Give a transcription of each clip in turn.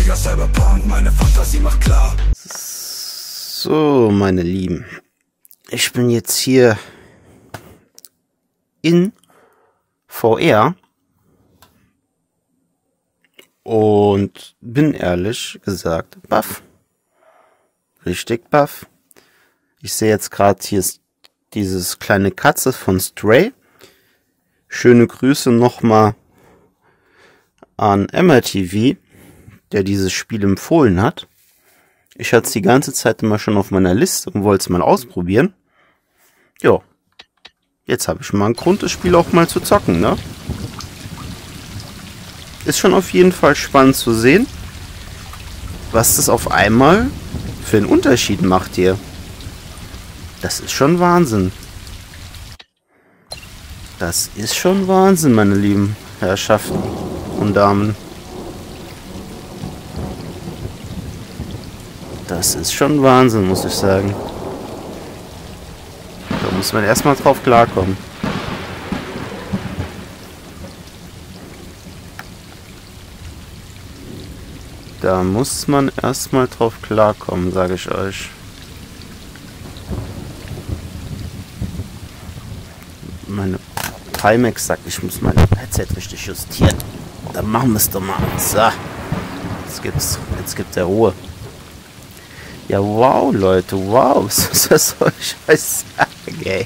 Digga, Cyberpunk, meine Fantasie macht klar. So, meine Lieben. Ich bin jetzt hier in VR und bin ehrlich gesagt baff. Richtig baff. Ich sehe jetzt gerade hier dieses kleine Katze von Stray. Schöne Grüße nochmal an MRTV, der dieses Spiel empfohlen hat. Ich hatte es die ganze Zeit immer schon auf meiner Liste und wollte es mal ausprobieren. Jo. Jetzt habe ich mal einen Grund, das Spiel auch mal zu zocken, ne? Ist schon auf jeden Fall spannend zu sehen, was das auf einmal für einen Unterschied macht hier. Das ist schon Wahnsinn. Das ist schon Wahnsinn, meine lieben Herrschaften und Damen. Das ist schon Wahnsinn, muss ich sagen. Da muss man erstmal drauf klarkommen. Da muss man erstmal drauf klarkommen, sage ich euch. Meine Timex sagt, ich muss mein Headset richtig justieren. Dann machen wir es doch mal. So. Jetzt gibt's ja Ruhe. Ja, wow, Leute, wow. Was soll ich euch sagen, ey?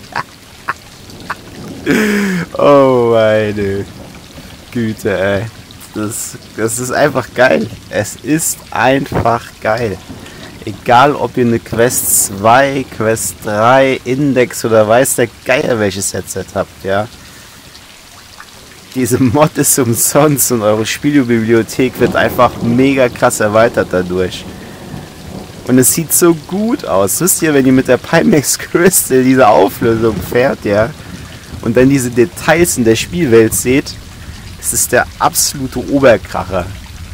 Oh, meine Güte, ey. Das ist einfach geil. Es ist einfach geil. Egal, ob ihr eine Quest 2, Quest 3, Index oder weiß der Geier welches Headset habt, ja. Diese Mod ist umsonst und eure Spielebibliothek wird einfach mega krass erweitert dadurch. Und es sieht so gut aus. Wisst ihr, wenn ihr mit der Pimax Crystal diese Auflösung fährt, ja, und dann diese Details in der Spielwelt seht, das ist der absolute Oberkracher.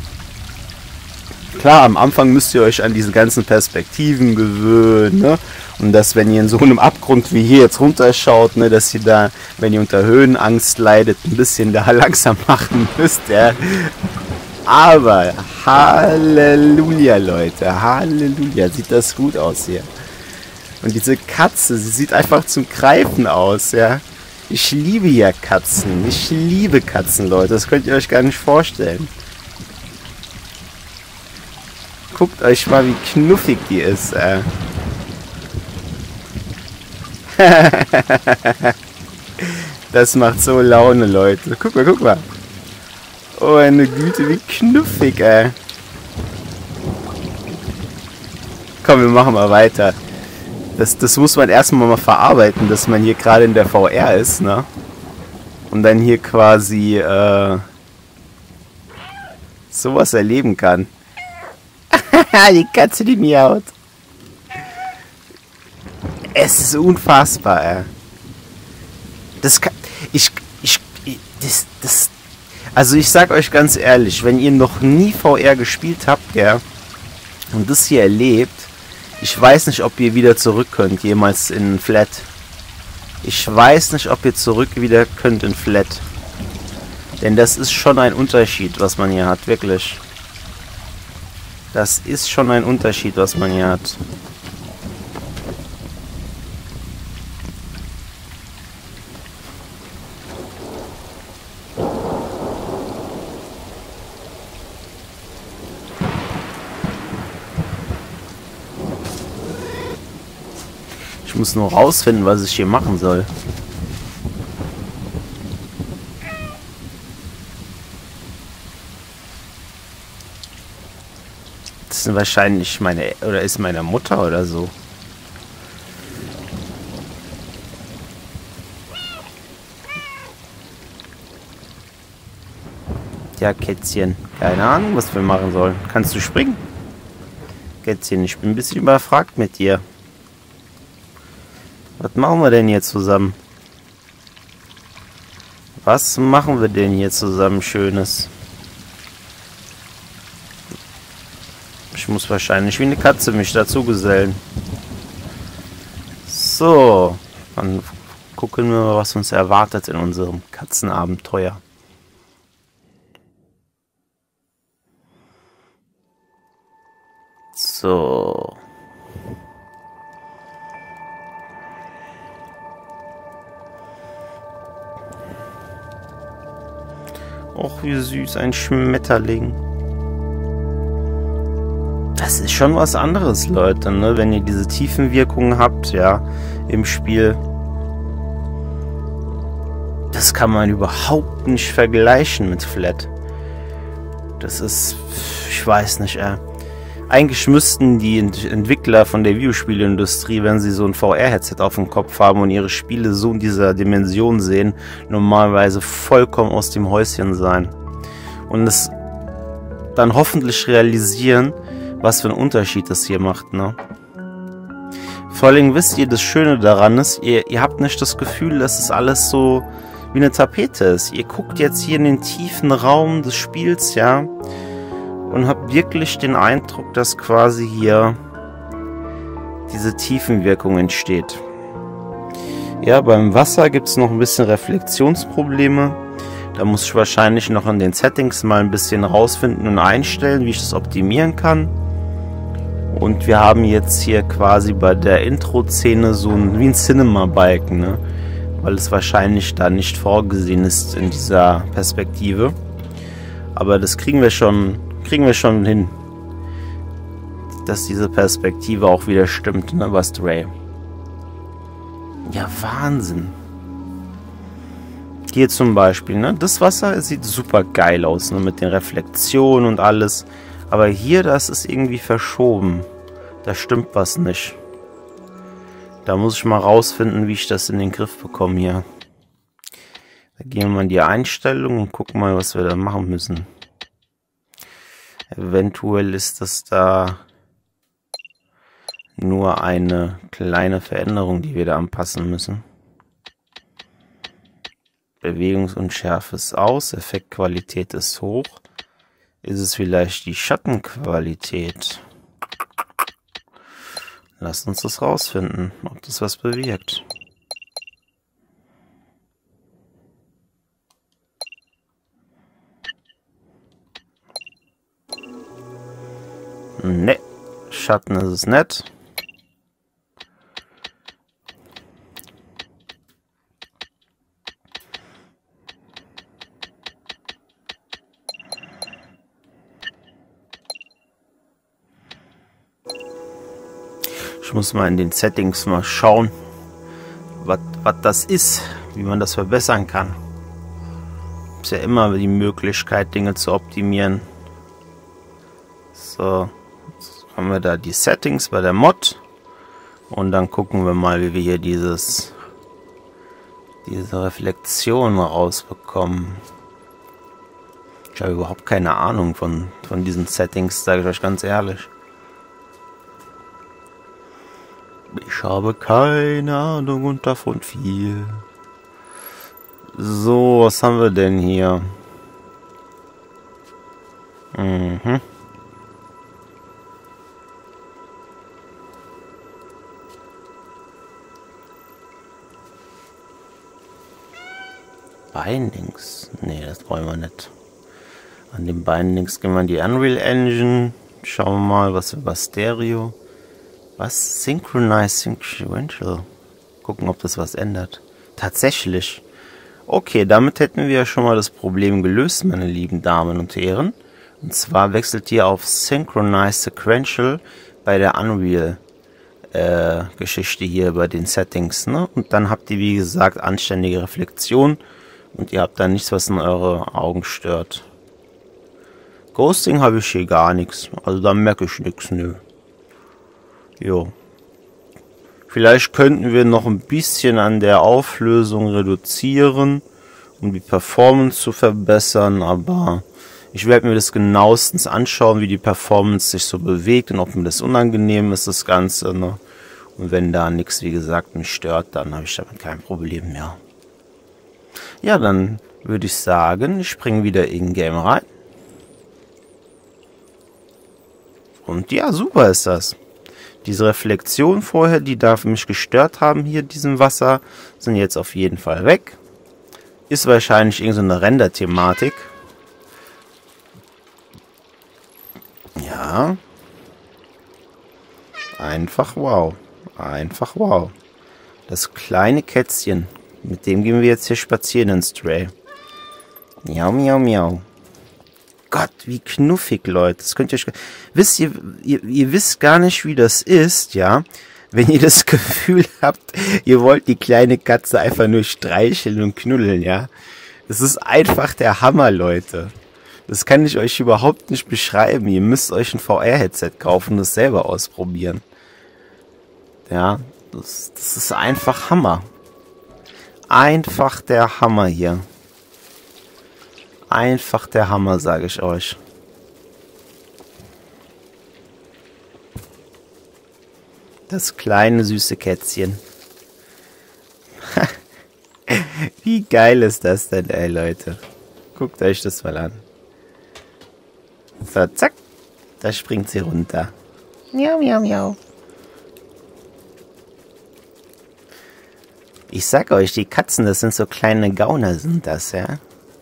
Klar, am Anfang müsst ihr euch an diese ganzen Perspektiven gewöhnen, ne? Und dass, wenn ihr in so einem Abgrund wie hier jetzt runterschaut, ne, dass ihr da, wenn ihr unter Höhenangst leidet, ein bisschen da langsam machen müsst, ja. Aber Halleluja, Leute, Halleluja, sieht das gut aus hier. Und diese Katze, sie sieht einfach zum Greifen aus, ja. Ich liebe ja Katzen, ich liebe Katzen, Leute, das könnt ihr euch gar nicht vorstellen. Guckt euch mal, wie knuffig die ist, Das macht so Laune, Leute. Guck mal, guck mal. Oh, meine Güte, wie knuffig, ey. Komm, wir machen mal weiter. Das muss man erstmal mal verarbeiten, dass man hier gerade in der VR ist, ne? Und dann hier quasi sowas erleben kann. Die Katze, die miaut. Es ist unfassbar, ey. Das kann... Also ich sag euch ganz ehrlich, wenn ihr noch nie VR gespielt habt, ja, und das hier erlebt, ich weiß nicht, ob ihr wieder zurück könnt, jemals in Flat. Ich weiß nicht, ob ihr zurück wieder könnt in Flat. Denn das ist schon ein Unterschied, was man hier hat, wirklich. Das ist schon ein Unterschied, was man hier hat. Ich muss nur rausfinden, was ich hier machen soll. Das sind wahrscheinlich meine... Oder ist meine Mutter oder so. Ja, Kätzchen. Keine Ahnung, was wir machen sollen. Kannst du springen? Kätzchen, ich bin ein bisschen überfragt mit dir. Was machen wir denn hier zusammen? Was machen wir denn hier zusammen Schönes? Ich muss wahrscheinlich wie eine Katze mich dazu gesellen. So, dann gucken wir mal, was uns erwartet in unserem Katzenabenteuer. So. Och, wie süß, ein Schmetterling. Das ist schon was anderes, Leute, ne? Wenn ihr diese Tiefenwirkungen habt, ja, im Spiel. Das kann man überhaupt nicht vergleichen mit Flat. Das ist, ich weiß nicht, eigentlich müssten die Entwickler von der Videospielindustrie, wenn sie so ein VR-Headset auf dem Kopf haben und ihre Spiele so in dieser Dimension sehen, normalerweise vollkommen aus dem Häuschen sein. Und es dann hoffentlich realisieren, was für einen Unterschied das hier macht, ne? Vor allem wisst ihr, das Schöne daran ist, ihr habt nicht das Gefühl, dass es alles so wie eine Tapete ist. Ihr guckt jetzt hier in den tiefen Raum des Spiels, ja, und habt wirklich den Eindruck, dass quasi hier diese Tiefenwirkung entsteht. Ja, beim Wasser gibt es noch ein bisschen Reflexionsprobleme. Da muss ich wahrscheinlich noch in den Settings mal ein bisschen rausfinden und einstellen, wie ich das optimieren kann. Und wir haben jetzt hier quasi bei der Intro-Szene so wie ein Cinema-Balken, ne? Weil es wahrscheinlich da nicht vorgesehen ist in dieser Perspektive. Aber das kriegen wir schon hin, dass diese Perspektive auch wieder stimmt, ne, was Stray. Ja, Wahnsinn. Hier zum Beispiel, ne, das Wasser sieht super geil aus, ne, mit den Reflexionen und alles. Aber hier, das ist irgendwie verschoben. Da stimmt was nicht. Da muss ich mal rausfinden, wie ich das in den Griff bekomme hier. Da gehen wir mal in die Einstellungen und gucken mal, was wir da machen müssen. Eventuell ist das da nur eine kleine Veränderung, die wir da anpassen müssen. Bewegungsunschärfe ist aus, Effektqualität ist hoch. Ist es vielleicht die Schattenqualität? Lasst uns das rausfinden, ob das was bewirkt. Ne, Schatten ist es nicht. Ich muss mal in den Settings mal schauen, was das ist, wie man das verbessern kann. Ist ja immer die Möglichkeit, Dinge zu optimieren. So, jetzt haben wir da die Settings bei der Mod. Und dann gucken wir mal, wie wir hier diese Reflexion rausbekommen. Ich habe überhaupt keine Ahnung von diesen Settings, sage ich euch ganz ehrlich. Ich habe keine Ahnung und davon viel. So, was haben wir denn hier? Bindings? Nee, das wollen wir nicht. An den Bindings gehen wir in die Unreal Engine. Schauen wir mal, was über Stereo. Was? Synchronize Sequential. Gucken, ob das was ändert. Tatsächlich. Okay, damit hätten wir ja schon mal das Problem gelöst, meine lieben Damen und Herren. Und zwar wechselt ihr auf Synchronize Sequential bei der Unreal Geschichte hier bei den Settings, ne? Und dann habt ihr, wie gesagt, anständige Reflexion und ihr habt dann nichts, was in eure Augen stört. Ghosting habe ich hier gar nichts. Also da merke ich nichts, nö. Jo. Vielleicht könnten wir noch ein bisschen an der Auflösung reduzieren, um die Performance zu verbessern, aber ich werde mir das genauestens anschauen, wie die Performance sich so bewegt und ob mir das unangenehm ist, das Ganze, ne? Und wenn da nichts, wie gesagt, mich stört, dann habe ich damit kein Problem mehr. Ja, dann würde ich sagen, ich springe wieder in Game rein. Und ja, super ist das. Diese Reflexionen vorher, die da für mich gestört haben hier in diesem Wasser, sind jetzt auf jeden Fall weg. Ist wahrscheinlich irgendeine Render-Thematik. Ja. Einfach wow. Einfach wow. Das kleine Kätzchen. Mit dem gehen wir jetzt hier spazieren in Stray. Miau, miau, miau. Gott, wie knuffig, Leute. Das könnt ihr euch... Wisst ihr, ihr wisst gar nicht, wie das ist, ja? Wenn ihr das Gefühl habt, ihr wollt die kleine Katze einfach nur streicheln und knuddeln, ja? Das ist einfach der Hammer, Leute. Das kann ich euch überhaupt nicht beschreiben. Ihr müsst euch ein VR-Headset kaufen und das selber ausprobieren. Ja, das ist einfach Hammer. Einfach der Hammer hier. Einfach der Hammer, sage ich euch. Das kleine süße Kätzchen. Wie geil ist das denn, ey, Leute? Guckt euch das mal an. So, zack. Da springt sie runter. Miau, miau, miau. Ich sag euch, die Katzen, das sind so kleine Gauner, sind das, ja?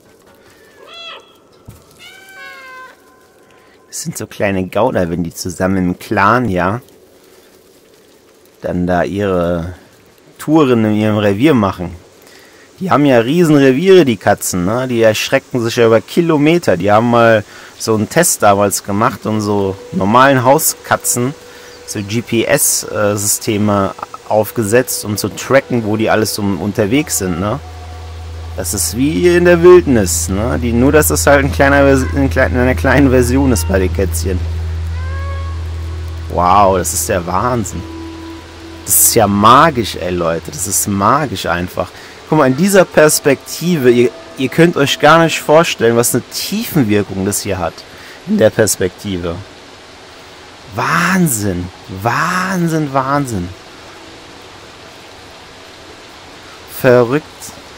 Das sind so kleine Gauner, wenn die zusammen im Clan, ja, dann da ihre Touren in ihrem Revier machen. Die haben ja riesen Reviere, die Katzen, ne? Die erschrecken sich ja über Kilometer. Die haben mal so einen Test damals gemacht und so normalen Hauskatzen, so GPS-Systeme aufgesetzt, um zu tracken, wo die alles so unterwegs sind, ne? Das ist wie in der Wildnis, ne? Nur, dass das halt in einer kleinen Version ist bei den Kätzchen. Wow, das ist der Wahnsinn. Das ist ja magisch, ey, Leute. Das ist magisch einfach. Guck mal, in dieser Perspektive, ihr könnt euch gar nicht vorstellen, was eine Tiefenwirkung das hier hat. In der Perspektive. Wahnsinn. Wahnsinn, Wahnsinn. Verrückt.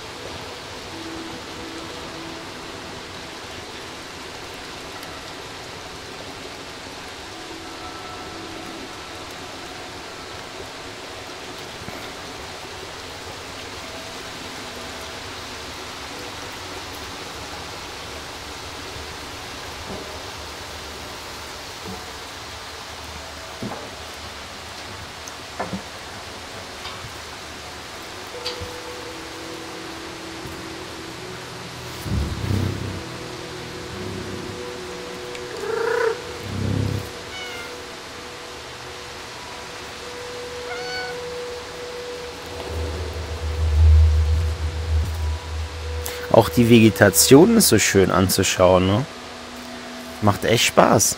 Auch die Vegetation ist so schön anzuschauen, ne? Macht echt Spaß.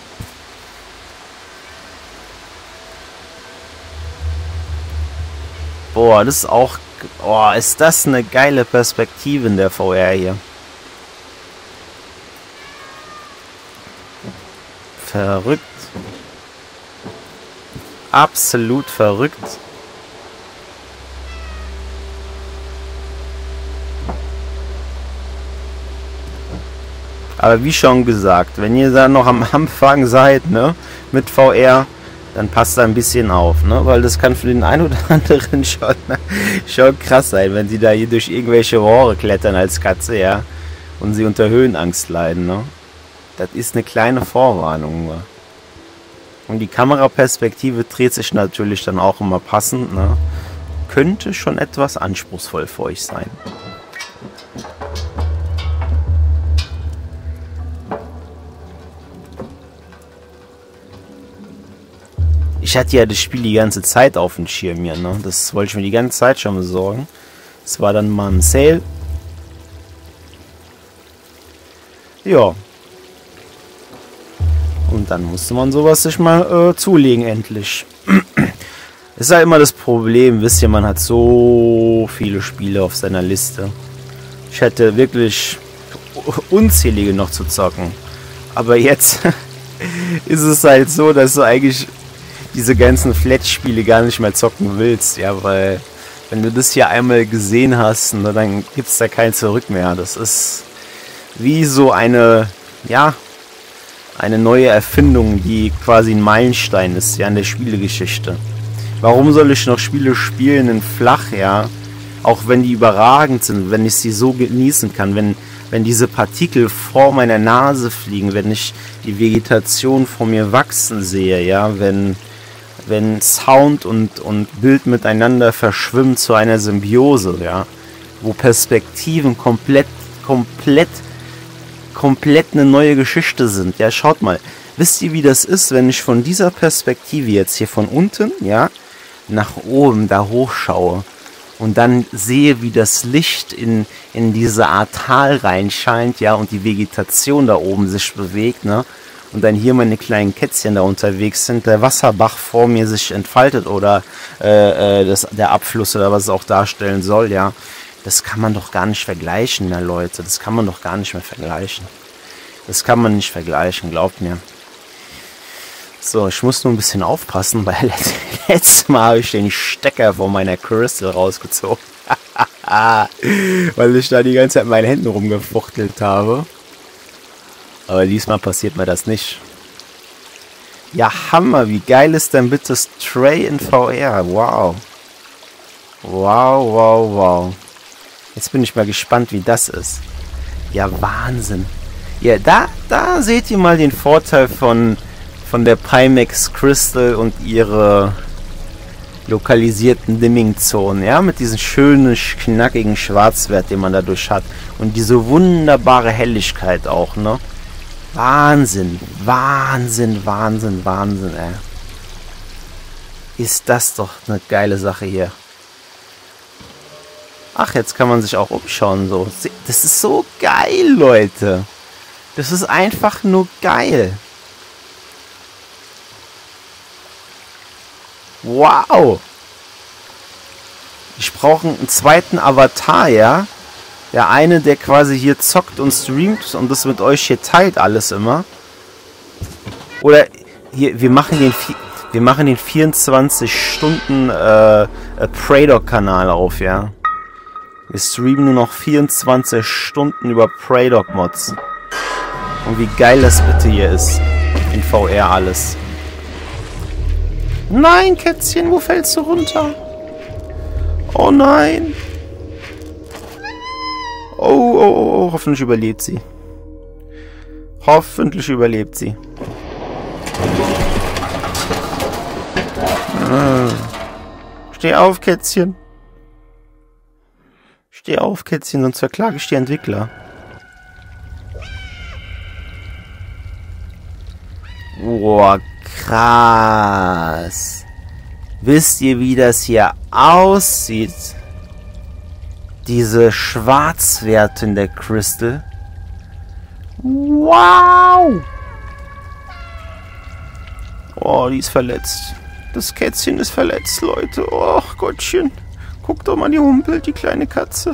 Boah, das ist auch... Oh, ist das eine geile Perspektive in der VR hier. Verrückt. Absolut verrückt. Aber wie schon gesagt, wenn ihr da noch am Anfang seid, ne, mit VR, dann passt da ein bisschen auf, ne, weil das kann für den einen oder anderen schon krass sein, wenn sie da hier durch irgendwelche Rohre klettern als Katze, ja, und sie unter Höhenangst leiden, ne. Das ist eine kleine Vorwarnung nur. Und die Kameraperspektive dreht sich natürlich dann auch immer passend, ne. Könnte schon etwas anspruchsvoll für euch sein. Ich hatte ja das Spiel die ganze Zeit auf dem Schirm hier, ne? Das wollte ich mir die ganze Zeit schon besorgen. Das war dann mal im Sale. Ja. Und dann musste man sowas sich mal zulegen, endlich. Ist halt immer das Problem, wisst ihr, man hat so viele Spiele auf seiner Liste. Ich hätte wirklich unzählige noch zu zocken. Aber jetzt ist es halt so, dass du eigentlich diese ganzen Flat-Spiele gar nicht mehr zocken willst, ja, weil wenn du das hier einmal gesehen hast, ne, dann gibt es da kein Zurück mehr. Das ist wie so eine, ja, eine neue Erfindung, die quasi ein Meilenstein ist, ja, in der Spielegeschichte. Warum soll ich noch Spiele spielen in flach, ja, auch wenn die überragend sind, wenn ich sie so genießen kann, wenn diese Partikel vor meiner Nase fliegen, wenn ich die Vegetation vor mir wachsen sehe, ja, wenn wenn Sound und Bild miteinander verschwimmen zu einer Symbiose, ja, wo Perspektiven komplett eine neue Geschichte sind. Ja, schaut mal, wisst ihr, wie das ist, wenn ich von dieser Perspektive jetzt hier von unten, ja, nach oben da hochschaue und dann sehe, wie das Licht in diese Art Tal reinscheint, ja, und die Vegetation da oben sich bewegt, ne? Und dann hier meine kleinen Kätzchen da unterwegs sind, der Wasserbach vor mir sich entfaltet oder der Abfluss oder was es auch darstellen soll, ja. Das kann man doch gar nicht vergleichen, ja, Leute. Das kann man doch gar nicht mehr vergleichen. Das kann man nicht vergleichen, glaubt mir. So, ich muss nur ein bisschen aufpassen, weil letztes Mal habe ich den Stecker von meiner Crystal rausgezogen. Weil ich da die ganze Zeit mit meinen Händen rumgefuchtelt habe. Aber diesmal passiert mir das nicht. Ja, Hammer. Wie geil ist denn bitte Stray in VR? Wow. Wow, wow, wow. Jetzt bin ich mal gespannt, wie das ist. Ja, Wahnsinn. Ja, da seht ihr mal den Vorteil von der Pimax Crystal und ihre lokalisierten Dimming-Zonen, ja, mit diesem schönen, knackigen Schwarzwert, den man dadurch hat. Und diese wunderbare Helligkeit auch, ne? Wahnsinn, Wahnsinn, Wahnsinn, Wahnsinn, ey. Ist das doch eine geile Sache hier. Ach, jetzt kann man sich auch umschauen, so. Das ist so geil, Leute. Das ist einfach nur geil. Wow. Ich brauche einen zweiten Avatar, ja. Der eine, der quasi hier zockt und streamt und das mit euch hier teilt alles immer. Oder hier, wir machen den 24 Stunden Praydog-Kanal auf, ja. Wir streamen nur noch 24 Stunden über Praydog-Mods. Und wie geil das bitte hier ist. In VR alles. Nein, Kätzchen, wo fällst du runter? Oh nein. Oh, hoffentlich überlebt sie. Hoffentlich überlebt sie. Steh auf, Kätzchen. Steh auf, Kätzchen, sonst verklage ich die Entwickler. Boah, krass. Wisst ihr, wie das hier aussieht? Diese Schwarzwerte in der Crystal. Wow! Oh, die ist verletzt. Das Kätzchen ist verletzt, Leute. Oh Gottchen. Guckt doch mal, die humpelt, die kleine Katze.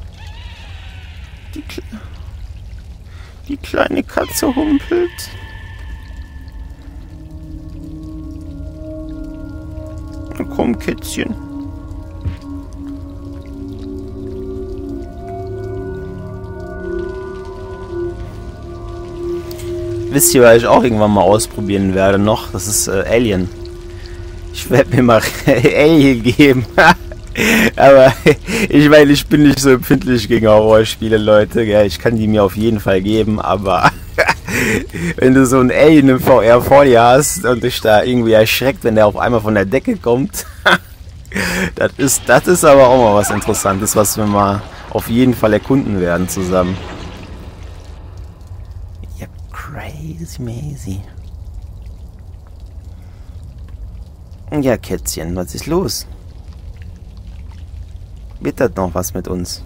Die kleine Katze humpelt. Na komm, Kätzchen. Wisst ihr, was ich auch irgendwann mal ausprobieren werde noch? Das ist Alien. Ich werde mir mal Alien geben. Aber ich meine, ich bin nicht so empfindlich gegen Horrorspiele, Leute. Ja, ich kann die mir auf jeden Fall geben, aber wenn du so ein Alien im VR vor dir hast und dich da irgendwie erschreckt, wenn der auf einmal von der Decke kommt, das ist aber auch mal was Interessantes, was wir mal auf jeden Fall erkunden werden zusammen. Ja, crazy Mazy. Ja, Kätzchen, was ist los? Wird das noch was mit uns?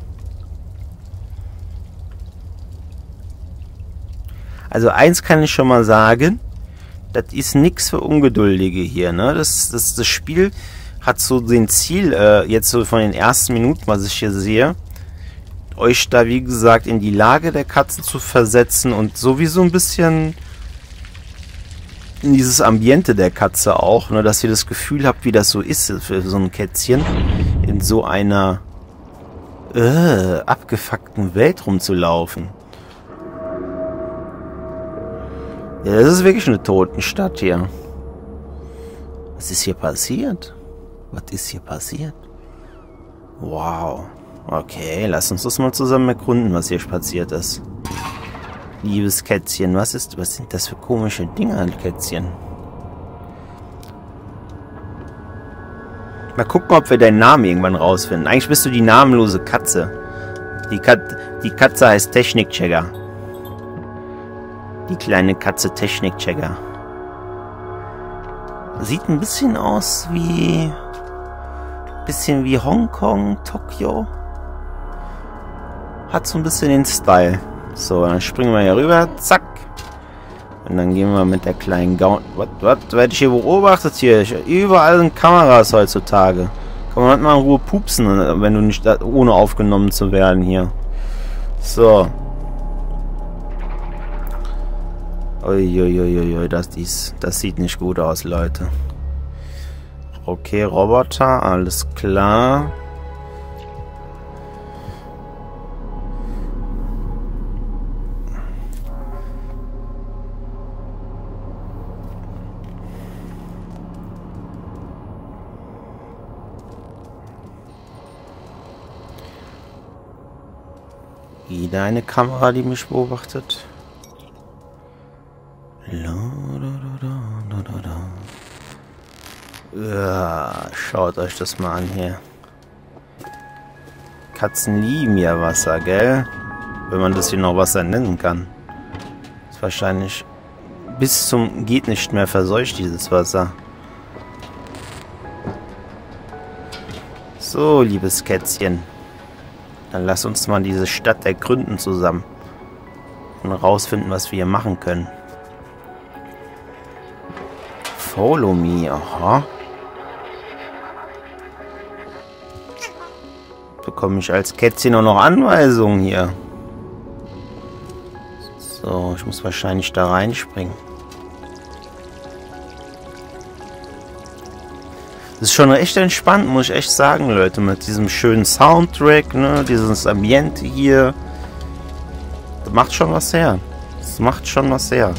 Also eins kann ich schon mal sagen, das ist nichts für Ungeduldige hier, ne? Das Spiel hat so den Ziel, jetzt so von den ersten Minuten, was ich hier sehe, euch da wie gesagt in die Lage der Katze zu versetzen und sowieso ein bisschen in dieses Ambiente der Katze auch, ne? Dass ihr das Gefühl habt, wie das so ist für so ein Kätzchen, in so einer abgefuckten Welt rumzulaufen. Ja, das ist wirklich eine Totenstadt hier. Was ist hier passiert? Was ist hier passiert? Wow. Okay, lass uns das mal zusammen erkunden, was hier passiert ist. Liebes Kätzchen, was sind das für komische Dinger, Kätzchen? Mal gucken, ob wir deinen Namen irgendwann rausfinden. Eigentlich bist du die namenlose Katze. Die Katze heißt Technikchecker. Die kleine Katze Technikchecker. Sieht ein bisschen aus wie... bisschen wie Hongkong, Tokio. Hat so ein bisschen den Style. So, dann springen wir hier rüber. Zack. Und dann gehen wir mit der kleinen Gaun... Was werde ich hier beobachtet hier? Überall sind Kameras heutzutage. Kann man mal in Ruhe pupsen, wenn du nicht... ohne aufgenommen zu werden hier. So. Uiuiuiui, das sieht nicht gut aus, Leute. Okay, Roboter, alles klar. Wieder eine Kamera, die mich beobachtet. Ja, schaut euch das mal an hier. Katzen lieben ja Wasser, gell? Wenn man das hier noch Wasser nennen kann. Ist wahrscheinlich bis zum geht nicht mehr verseucht, dieses Wasser. So, liebes Kätzchen. Dann lass uns mal diese Stadt ergründen zusammen. Und rausfinden, was wir hier machen können. Follow me, aha. Bekomme ich als Kätzchen auch noch Anweisungen hier. So, ich muss wahrscheinlich da reinspringen. Das ist schon echt entspannt, muss ich echt sagen, Leute. Mit diesem schönen Soundtrack, ne? Dieses Ambiente hier. Das macht schon was her. Das macht schon was her.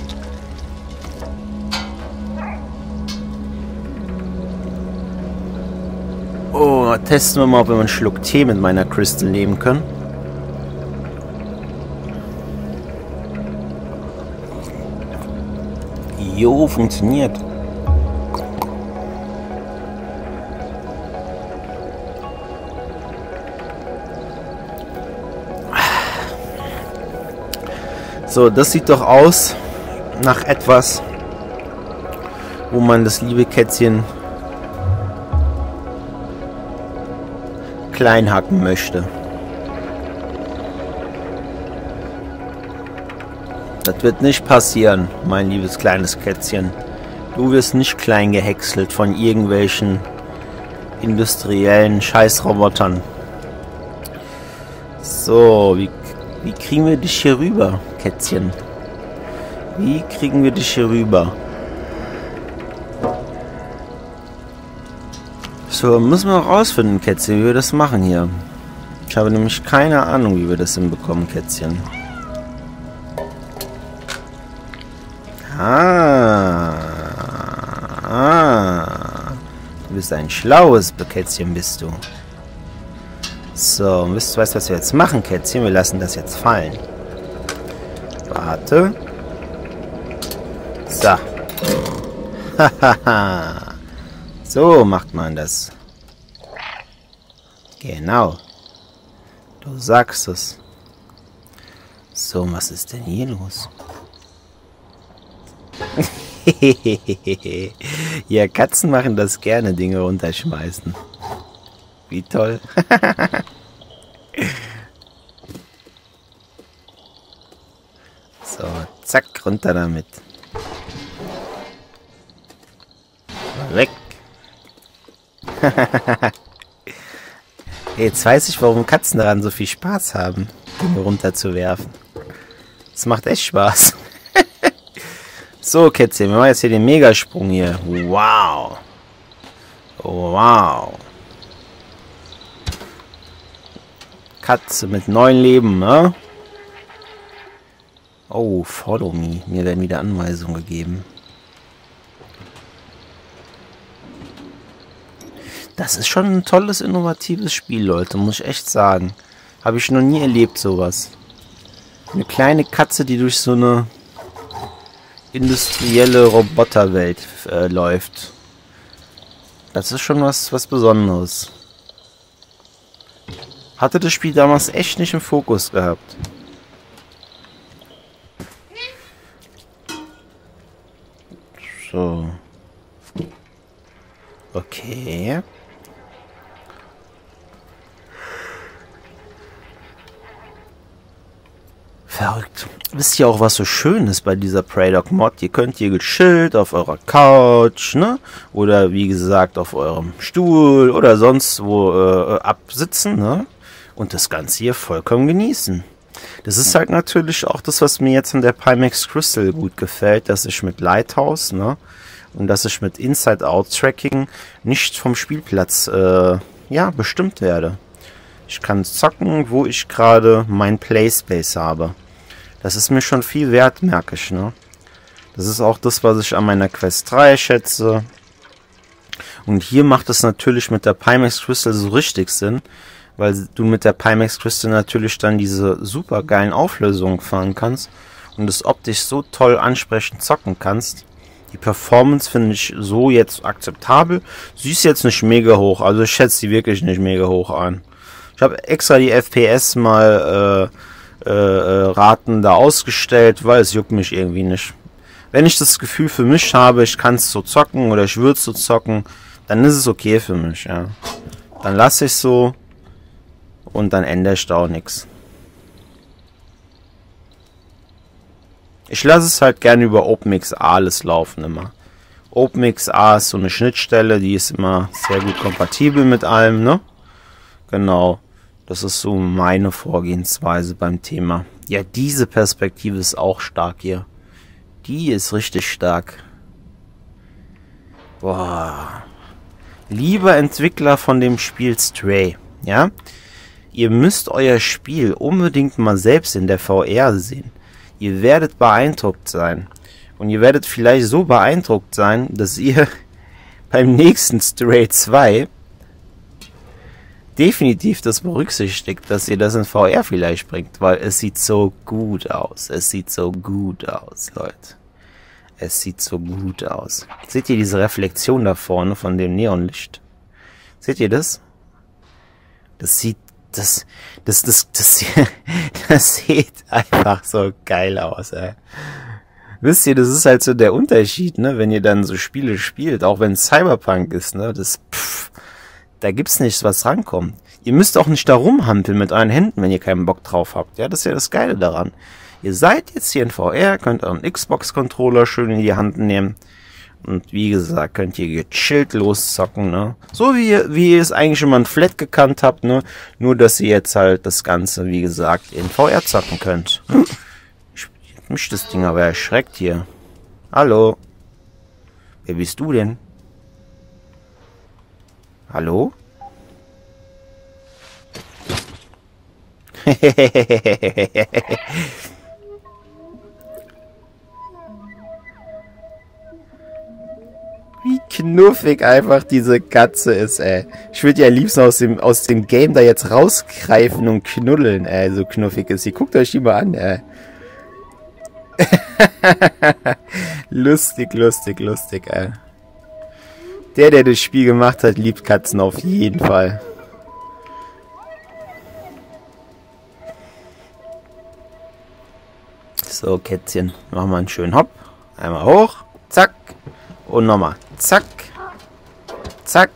Oh, testen wir mal, ob wir einen Schluck Tee mit meiner Crystal nehmen können. Jo, funktioniert. So, das sieht doch aus nach etwas, wo man das liebe Kätzchen klein hacken möchte. Das wird nicht passieren, mein liebes kleines Kätzchen. Du wirst nicht klein gehäckselt von irgendwelchen industriellen Scheißrobotern. So, wie kriegen wir dich hier rüber, Kätzchen? Wie kriegen wir dich hier rüber? So, müssen wir rausfinden, Kätzchen, wie wir das machen hier. Ich habe nämlich keine Ahnung, wie wir das hinbekommen, Kätzchen. Du bist ein schlaues Kätzchen, bist du. So, weißt du, was wir jetzt machen, Kätzchen? Wir lassen das jetzt fallen. Warte. So. Hahaha. So macht man das. Genau. Du sagst es. So, was ist denn hier los? Ja, Katzen machen das gerne, Dinge runterschmeißen. Wie toll. So, zack, runter damit. Weg. Jetzt weiß ich, warum Katzen daran so viel Spaß haben, Dinge runterzuwerfen. Das macht echt Spaß. So, Kätzchen, wir machen jetzt hier den Megasprung hier. Wow. Wow. Katze mit 9 Leben, ne? Oh, follow me. Mir werden wieder Anweisungen gegeben. Das ist schon ein tolles, innovatives Spiel, Leute, muss ich echt sagen. Habe ich noch nie erlebt, sowas. Eine kleine Katze, die durch so eine industrielle Roboterwelt läuft. Das ist schon was Besonderes. Hatte das Spiel damals echt nicht im Fokus gehabt. So. Okay. Verrückt. Wisst ihr auch, was so schön ist bei dieser Prey Dog Mod? Ihr könnt hier gechillt auf eurer Couch, ne? Oder wie gesagt auf eurem Stuhl oder sonst wo absitzen, ne? Und das Ganze hier vollkommen genießen. Das ist halt natürlich auch das, was mir jetzt in der Pimax Crystal gut gefällt, dass ich mit Lighthouse, ne? Und dass ich mit Inside-Out-Tracking nicht vom Spielplatz, ja, bestimmt werde. Ich kann zocken, wo ich gerade mein Playspace habe. Das ist mir schon viel wert, merke ich, ne? Das ist auch das, was ich an meiner Quest 3 schätze. Und hier macht es natürlich mit der Pimax Crystal so richtig Sinn, weil du mit der Pimax Crystal natürlich dann diese super geilen Auflösungen fahren kannst und es optisch so toll ansprechend zocken kannst. Die Performance finde ich so jetzt akzeptabel. Sie ist jetzt nicht mega hoch, also ich schätze sie wirklich nicht mega hoch an. Ich habe extra die FPS mal Raten da ausgestellt, weil es juckt mich irgendwie nicht. Wenn ich das Gefühl für mich habe, ich kann es so zocken oder ich würde es so zocken, dann ist es okay für mich, ja. Dann lasse ich es so und dann ändere ich da auch nichts. Ich lasse es halt gerne über OpenXA alles laufen immer. OpenXA ist so eine Schnittstelle, die ist immer sehr gut kompatibel mit allem, ne? Genau. Das ist so meine Vorgehensweise beim Thema. Ja, diese Perspektive ist auch stark hier. Die ist richtig stark. Boah. Lieber Entwickler von dem Spiel Stray, ja? Ihr müsst euer Spiel unbedingt mal selbst in der VR sehen. Ihr werdet beeindruckt sein. Und ihr werdet vielleicht so beeindruckt sein, dass ihr beim nächsten Stray 2 definitiv das berücksichtigt, dass ihr das in VR vielleicht bringt, weil es sieht so gut aus. Es sieht so gut aus, Leute. Es sieht so gut aus. Seht ihr diese Reflexion da vorne von dem Neonlicht? Seht ihr das? Das sieht, das sieht einfach so geil aus, ey. Wisst ihr, das ist halt so der Unterschied, ne, wenn ihr dann so Spiele spielt, auch wenn es Cyberpunk ist, ne, da gibt's nichts, was rankommt. Ihr müsst auch nicht da rumhampeln mit euren Händen, wenn ihr keinen Bock drauf habt. Ja, das ist ja das Geile daran. Ihr seid jetzt hier in VR, könnt euren Xbox-Controller schön in die Hand nehmen. Und wie gesagt, könnt ihr gechillt loszocken, ne? So wie ihr es eigentlich schon mal in Flat gekannt habt, ne? Nur, dass ihr jetzt halt das Ganze, wie gesagt, in VR zocken könnt. Mich das Ding aber erschreckt hier. Hallo? Wer bist du denn? Hallo? Wie knuffig einfach diese Katze ist, ey. Ich würde ja am liebsten aus dem Game da jetzt rausgreifen und knuddeln, ey. So knuffig ist sie. Guckt euch die mal an, ey. Lustig, lustig, lustig, ey. Der das Spiel gemacht hat, liebt Katzen auf jeden Fall. So, Kätzchen. Machen wir einen schönen Hopp. Einmal hoch. Zack. Und nochmal. Zack. Zack.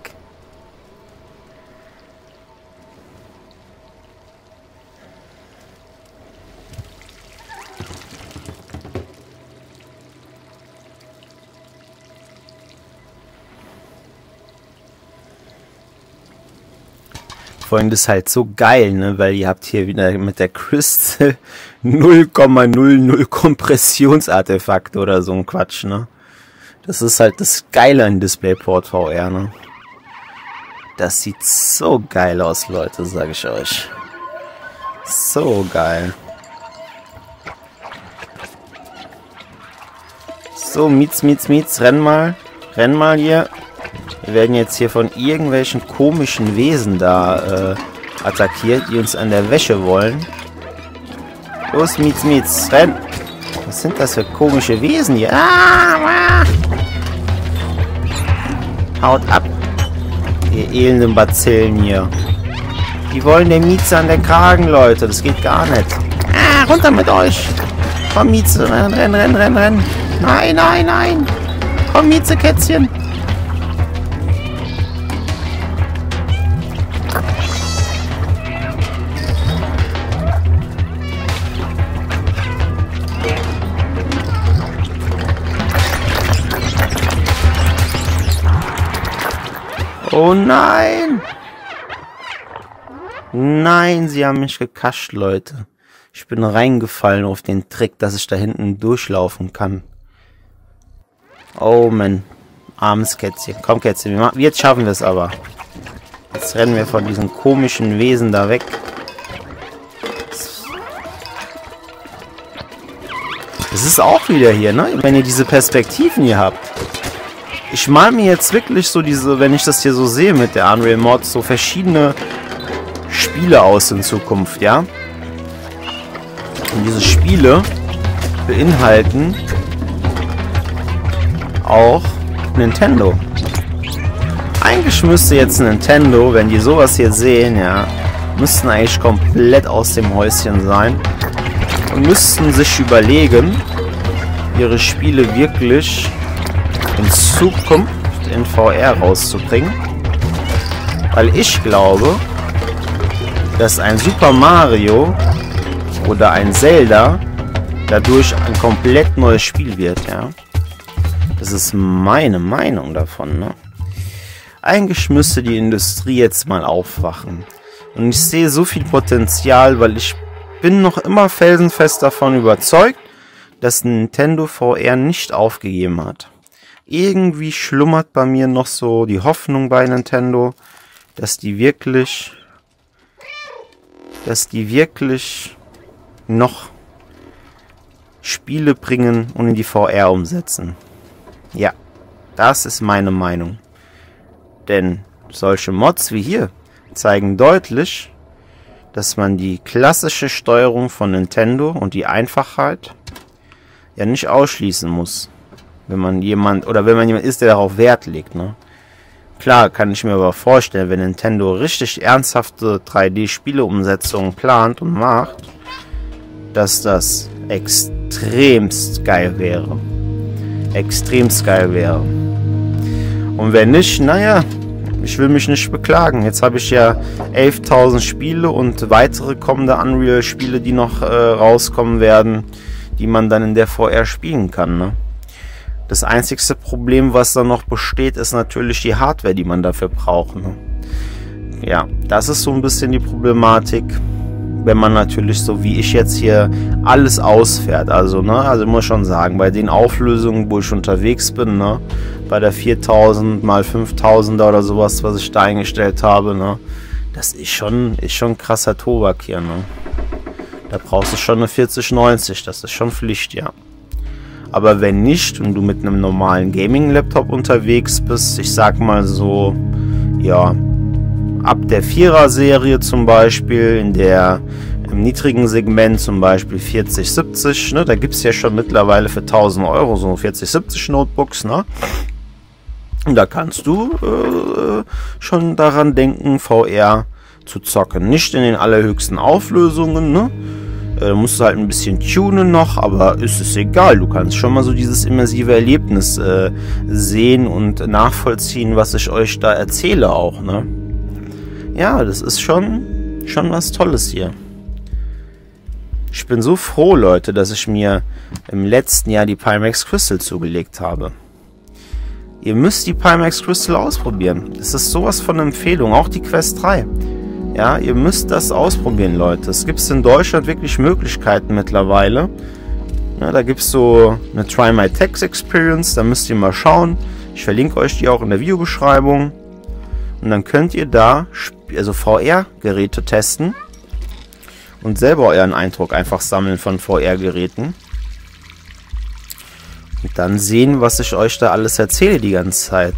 Vorhin ist halt so geil, ne, weil ihr habt hier wieder mit der Crystal 0,00 Kompressionsartefakte oder so ein Quatsch, ne. Das ist halt das Geile an DisplayPort VR, ne. Das sieht so geil aus, Leute, sage ich euch. So geil. So, Mietz, renn mal hier. Wir werden jetzt hier von irgendwelchen komischen Wesen da attackiert, die uns an der Wäsche wollen. Los, Mietz, renn! Was sind das für komische Wesen hier? Ah! Haut ab! Ihr elenden Bazillen hier. Die wollen der Mieze an der Kragen, Leute. Das geht gar nicht. Ah, runter mit euch. Komm, Mieze. Renn. Nein. Komm, Mieze, Kätzchen. Oh nein! Nein, sie haben mich gekascht, Leute. Ich bin reingefallen auf den Trick, dass ich da hinten durchlaufen kann. Oh Mann. Armes Kätzchen. Komm, Kätzchen. Jetzt schaffen wir es aber. Jetzt rennen wir von diesen komischen Wesen da weg. Das ist auch wieder hier, ne? Wenn ihr diese Perspektiven hier habt. Ich mal mir jetzt wirklich so diese, wenn ich das hier so sehe mit der Unreal Mod, so verschiedene Spiele aus in Zukunft, ja? Und diese Spiele beinhalten auch Nintendo. Eigentlich müsste jetzt Nintendo, wenn die sowas hier sehen, ja, müssten eigentlich komplett aus dem Häuschen sein und müssten sich überlegen, ihre Spiele wirklich in Zukunft in VR rauszubringen. Weil ich glaube, dass ein Super Mario oder ein Zelda dadurch ein komplett neues Spiel wird, ja. Das ist meine Meinung davon, ne? Eigentlich müsste die Industrie jetzt mal aufwachen. Und ich sehe so viel Potenzial, weil ich bin noch immer felsenfest davon überzeugt, dass Nintendo VR nicht aufgegeben hat. Irgendwie schlummert bei mir noch so die Hoffnung bei Nintendo, dass die wirklich noch Spiele bringen und in die VR umsetzen. Ja, das ist meine Meinung. Denn solche Mods wie hier zeigen deutlich, dass man die klassische Steuerung von Nintendo und die Einfachheit ja nicht ausschließen muss. Wenn man jemand ist, der darauf Wert legt, ne? Klar, kann ich mir aber vorstellen, wenn Nintendo richtig ernsthafte 3D-Spiele-Umsetzungen plant und macht, dass das extremst geil wäre. Extremst geil wäre. Und wenn nicht, naja, ich will mich nicht beklagen. Jetzt habe ich ja 11.000 Spiele und weitere kommende Unreal-Spiele, die noch rauskommen werden, die man dann in der VR spielen kann, ne? Das einzigste Problem, was da noch besteht, ist natürlich die Hardware, die man dafür braucht, ne? Ja, das ist so ein bisschen die Problematik, wenn man natürlich so wie ich jetzt hier alles ausfährt. Also, ne, also ich muss schon sagen, bei den Auflösungen, wo ich unterwegs bin, ne, bei der 4000 x 5000er oder sowas, was ich da eingestellt habe, ne, das ist schon krasser Tobak hier, ne. Da brauchst du schon eine 4090, das ist schon Pflicht, ja. Aber wenn nicht und du mit einem normalen Gaming-Laptop unterwegs bist, ich sag mal so, ja, ab der 4er-Serie zum Beispiel, im niedrigen Segment zum Beispiel 4070, ne, da gibt es ja schon mittlerweile für 1000 Euro so 4070 Notebooks, ne? Und da kannst du schon daran denken, VR zu zocken. Nicht in den allerhöchsten Auflösungen, ne? Musst du halt ein bisschen tunen noch, aber ist es egal. Du kannst schon mal so dieses immersive Erlebnis sehen und nachvollziehen, was ich euch da erzähle auch, ne? Ja, das ist schon was Tolles hier. Ich bin so froh, Leute, dass ich mir im letzten Jahr die Pimax Crystal zugelegt habe. Ihr müsst die Pimax Crystal ausprobieren. Das ist sowas von Empfehlung, auch die Quest 3. Ja, ihr müsst das ausprobieren, Leute. Es gibt in Deutschland wirklich Möglichkeiten mittlerweile. Ja, da gibt es so eine Try My Text Experience, da müsst ihr mal schauen. Ich verlinke euch die auch in der Videobeschreibung. Und dann könnt ihr da also VR-Geräte testen und selber euren Eindruck einfach sammeln von VR-Geräten. Und dann sehen, was ich euch da alles erzähle die ganze Zeit.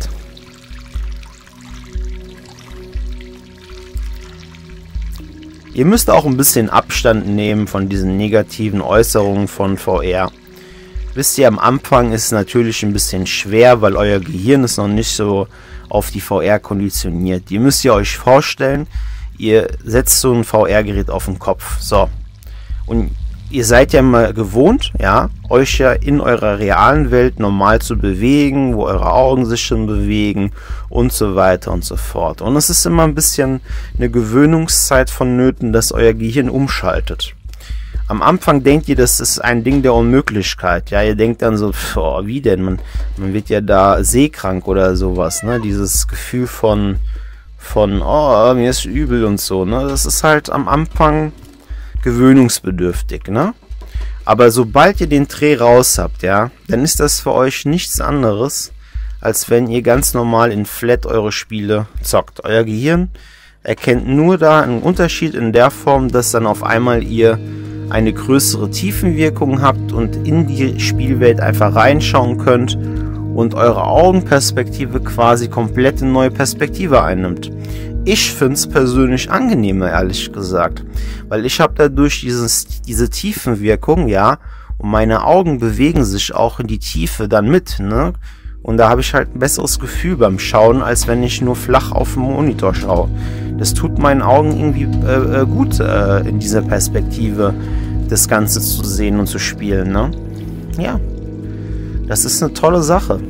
Ihr müsst auch ein bisschen Abstand nehmen von diesen negativen Äußerungen von VR. Wisst ihr, am Anfang ist es natürlich ein bisschen schwer, weil euer Gehirn ist noch nicht so auf die VR konditioniert. Ihr müsst euch vorstellen, ihr setzt so ein VR-Gerät auf den Kopf. So. Und ihr seid ja mal gewohnt, ja, euch ja in eurer realen Welt normal zu bewegen, wo eure Augen sich schon bewegen und so weiter und so fort. Und es ist immer ein bisschen eine Gewöhnungszeit vonnöten, dass euer Gehirn umschaltet. Am Anfang denkt ihr, das ist ein Ding der Unmöglichkeit. Ja, ihr denkt dann so, oh, wie denn? Man wird ja da seekrank oder sowas, ne? Dieses Gefühl von, oh, mir ist übel und so, ne? Das ist halt am Anfang gewöhnungsbedürftig, ne? Aber sobald ihr den Dreh raus habt, ja, dann ist das für euch nichts anderes, als wenn ihr ganz normal in Flat eure Spiele zockt. Euer Gehirn erkennt nur da einen Unterschied in der Form, dass dann auf einmal ihr eine größere Tiefenwirkung habt und in die Spielwelt einfach reinschauen könnt und eure Augenperspektive quasi komplett eine neue Perspektive einnimmt. Ich finde es persönlich angenehmer, ehrlich gesagt, weil ich habe dadurch diese Tiefenwirkung, ja, und meine Augen bewegen sich auch in die Tiefe dann mit, ne? Und da habe ich halt ein besseres Gefühl beim Schauen, als wenn ich nur flach auf den Monitor schaue. Das tut meinen Augen irgendwie gut, in dieser Perspektive das Ganze zu sehen und zu spielen, ne? Ja, das ist eine tolle Sache.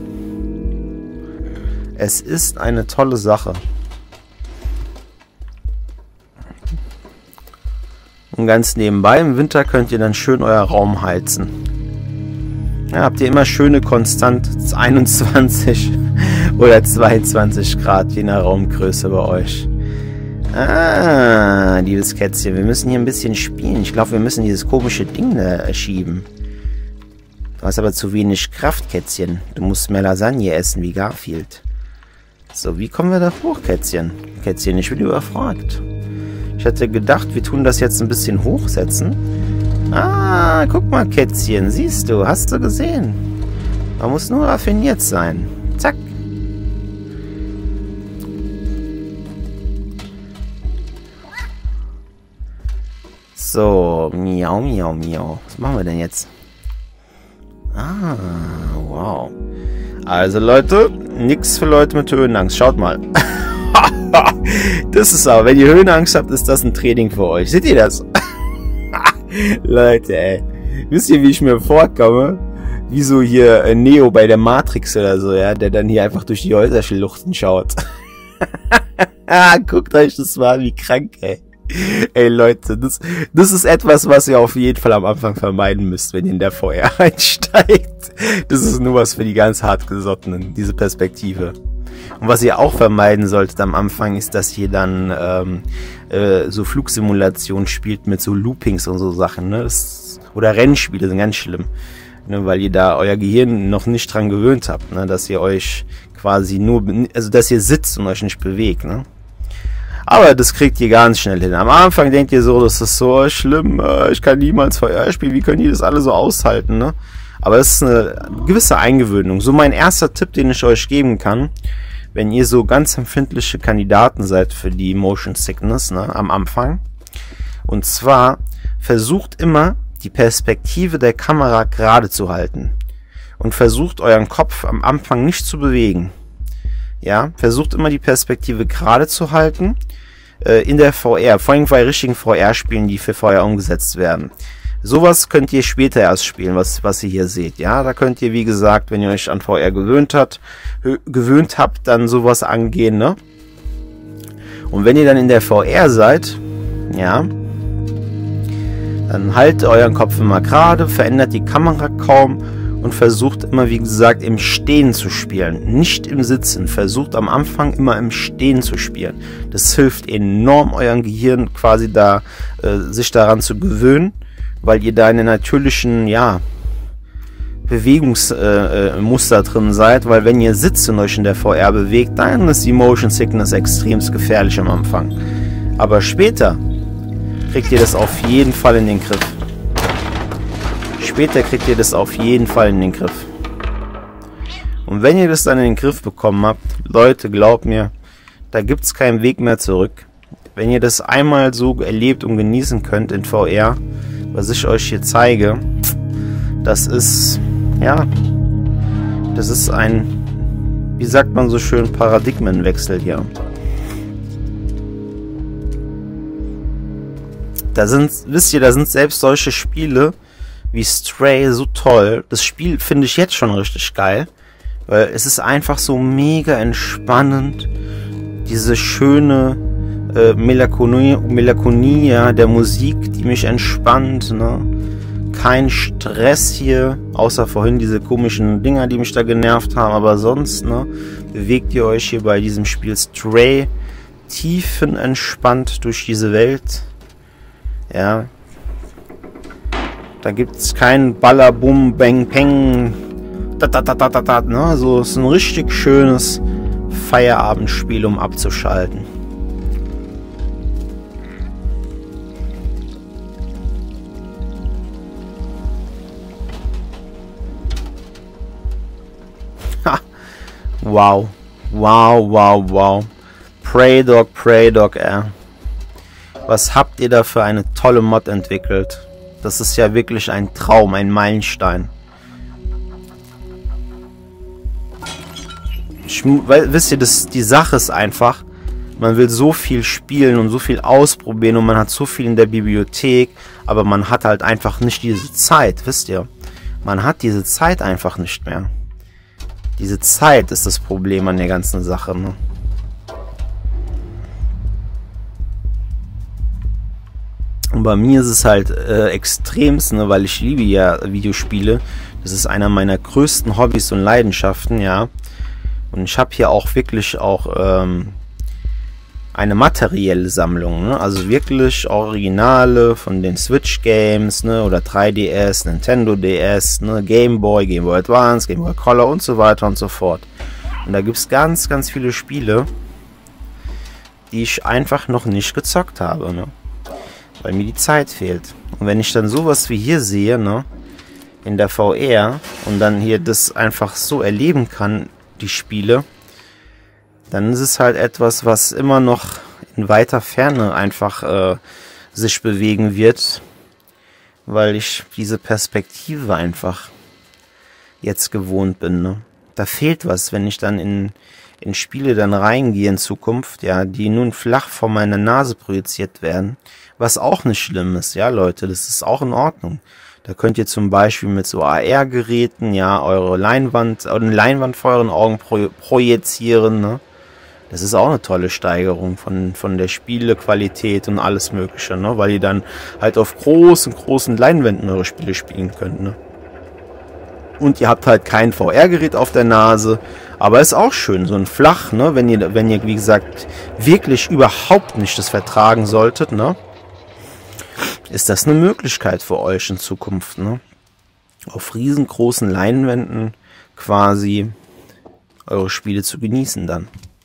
Es ist eine tolle Sache. Und ganz nebenbei, im Winter könnt ihr dann schön euer Raum heizen. Ja, habt ihr immer schöne konstant 21 oder 22 Grad je nach Raumgröße bei euch. Ah, liebes Kätzchen, wir müssen hier ein bisschen spielen. Ich glaube, wir müssen dieses komische Ding da schieben. Du hast aber zu wenig Kraft, Kätzchen. Du musst mehr Lasagne essen wie Garfield. So, wie kommen wir da hoch, Kätzchen? Kätzchen, ich bin überfragt. Ich hatte gedacht, wir tun das jetzt ein bisschen hochsetzen. Ah, guck mal, Kätzchen. Siehst du, hast du gesehen? Man muss nur raffiniert sein. Zack. So, miau, miau, miau. Was machen wir denn jetzt? Ah, wow. Also, Leute, nix für Leute mit Höhenangst. Schaut mal. Das ist aber, wenn ihr Höhenangst habt, ist das ein Training für euch. Seht ihr das? Leute, ey. Wisst ihr, wie ich mir vorkomme? Wie so hier Neo bei der Matrix oder so, ja? Der dann hier einfach durch die Häuserschluchten schaut. Guckt euch das mal an, wie krank, ey. Ey, Leute, das ist etwas, was ihr auf jeden Fall am Anfang vermeiden müsst, wenn ihr in der VR einsteigt. Das ist nur was für die ganz hartgesottenen, diese Perspektive. Und was ihr auch vermeiden solltet am Anfang, ist, dass ihr dann so Flugsimulationen spielt mit so Loopings und so Sachen, ne? Oder Rennspiele sind ganz schlimm, ne? Weil ihr da euer Gehirn noch nicht dran gewöhnt habt, ne? Dass ihr euch quasi nur, also dass ihr sitzt und euch nicht bewegt, ne? Aber das kriegt ihr ganz schnell hin. Am Anfang denkt ihr so, das ist so schlimm, ich kann niemals VR spielen, wie können die das alle so aushalten, ne? Aber es ist eine gewisse Eingewöhnung. So mein erster Tipp, den ich euch geben kann, wenn ihr so ganz empfindliche Kandidaten seid für die Motion Sickness, ne, am Anfang. Und zwar versucht immer die Perspektive der Kamera gerade zu halten. Und versucht euren Kopf am Anfang nicht zu bewegen. Ja, versucht immer die Perspektive gerade zu halten. In der VR, vor allem bei richtigen VR-Spielen, die für VR umgesetzt werden. Sowas könnt ihr später erst spielen, was ihr hier seht. Ja, da könnt ihr, wie gesagt, wenn ihr euch an VR gewöhnt habt, dann sowas angehen, ne? Und wenn ihr dann in der VR seid, ja, dann haltet euren Kopf immer gerade, verändert die Kamera kaum und versucht immer, wie gesagt, im Stehen zu spielen, nicht im Sitzen. Versucht am Anfang immer im Stehen zu spielen. Das hilft enorm, eurem Gehirn quasi da sich daran zu gewöhnen, weil ihr da in den natürlichen, ja, Bewegungsmuster drin seid, weil wenn ihr sitzt und euch in der VR bewegt, dann ist die Motion Sickness extremst gefährlich am Anfang. Aber später kriegt ihr das auf jeden Fall in den Griff. Später kriegt ihr das auf jeden Fall in den Griff. Und wenn ihr das dann in den Griff bekommen habt, Leute, glaubt mir, da gibt es keinen Weg mehr zurück. Wenn ihr das einmal so erlebt und genießen könnt in VR, was ich euch hier zeige, das ist, ja, das ist ein wie sagt man so schön, Paradigmenwechsel hier. Da sind, wisst ihr, da sind selbst solche Spiele wie Stray so toll. Das Spiel finde ich jetzt schon richtig geil, weil es ist einfach so mega entspannend. Diese schöne Melancholie ja, der Musik, die mich entspannt, ne? Kein Stress hier, außer vorhin diese komischen Dinger, die mich da genervt haben, aber sonst, ne, bewegt ihr euch hier bei diesem Spiel Stray tiefenentspannt durch diese Welt. Ja. Da gibt's kein Ballabum, Bang, Peng, ne, so ist ein richtig schönes Feierabendspiel, um abzuschalten. Wow. Wow, wow, wow. Prey Dog, was habt ihr da für eine tolle Mod entwickelt? Das ist ja wirklich ein Traum, ein Meilenstein. Wisst ihr, die Sache ist einfach, man will so viel spielen und so viel ausprobieren und man hat so viel in der Bibliothek, aber man hat halt einfach nicht diese Zeit, wisst ihr? Man hat diese Zeit einfach nicht mehr. Diese Zeit ist das Problem an der ganzen Sache, ne? Und bei mir ist es halt extremst, ne, weil ich liebe ja Videospiele. Das ist einer meiner größten Hobbys und Leidenschaften, ja. Und ich habe hier auch wirklich auch eine materielle Sammlung, ne? Also wirklich Originale von den Switch Games, ne? Oder 3DS, Nintendo DS, ne? Game Boy Advance, Game Boy Color und so weiter und so fort. Und da gibt es ganz, ganz viele Spiele, die ich einfach noch nicht gezockt habe, ne? Weil mir die Zeit fehlt. Und wenn ich dann sowas wie hier sehe, ne? In der VR und dann hier das einfach so erleben kann, die Spiele, dann ist es halt etwas, was immer noch in weiter Ferne einfach sich bewegen wird, weil ich diese Perspektive einfach jetzt gewohnt bin, ne? Da fehlt was, wenn ich dann in Spiele dann reingehe in Zukunft, ja, die nun flach vor meiner Nase projiziert werden, was auch nicht schlimm ist, ja, Leute, das ist auch in Ordnung. Da könnt ihr zum Beispiel mit so AR-Geräten, ja, eure Leinwand vor euren Augen projizieren, ne? Das ist auch eine tolle Steigerung von der Spielequalität und alles Mögliche, ne? Weil ihr dann halt auf großen Leinwänden eure Spiele spielen könnt, ne? Und ihr habt halt kein VR-Gerät auf der Nase, aber ist auch schön, so ein flach, ne? Wenn ihr, wie gesagt, wirklich überhaupt nicht das vertragen solltet, ne? Ist das eine Möglichkeit für euch in Zukunft, ne? Auf riesengroßen Leinwänden quasi eure Spiele zu genießen dann.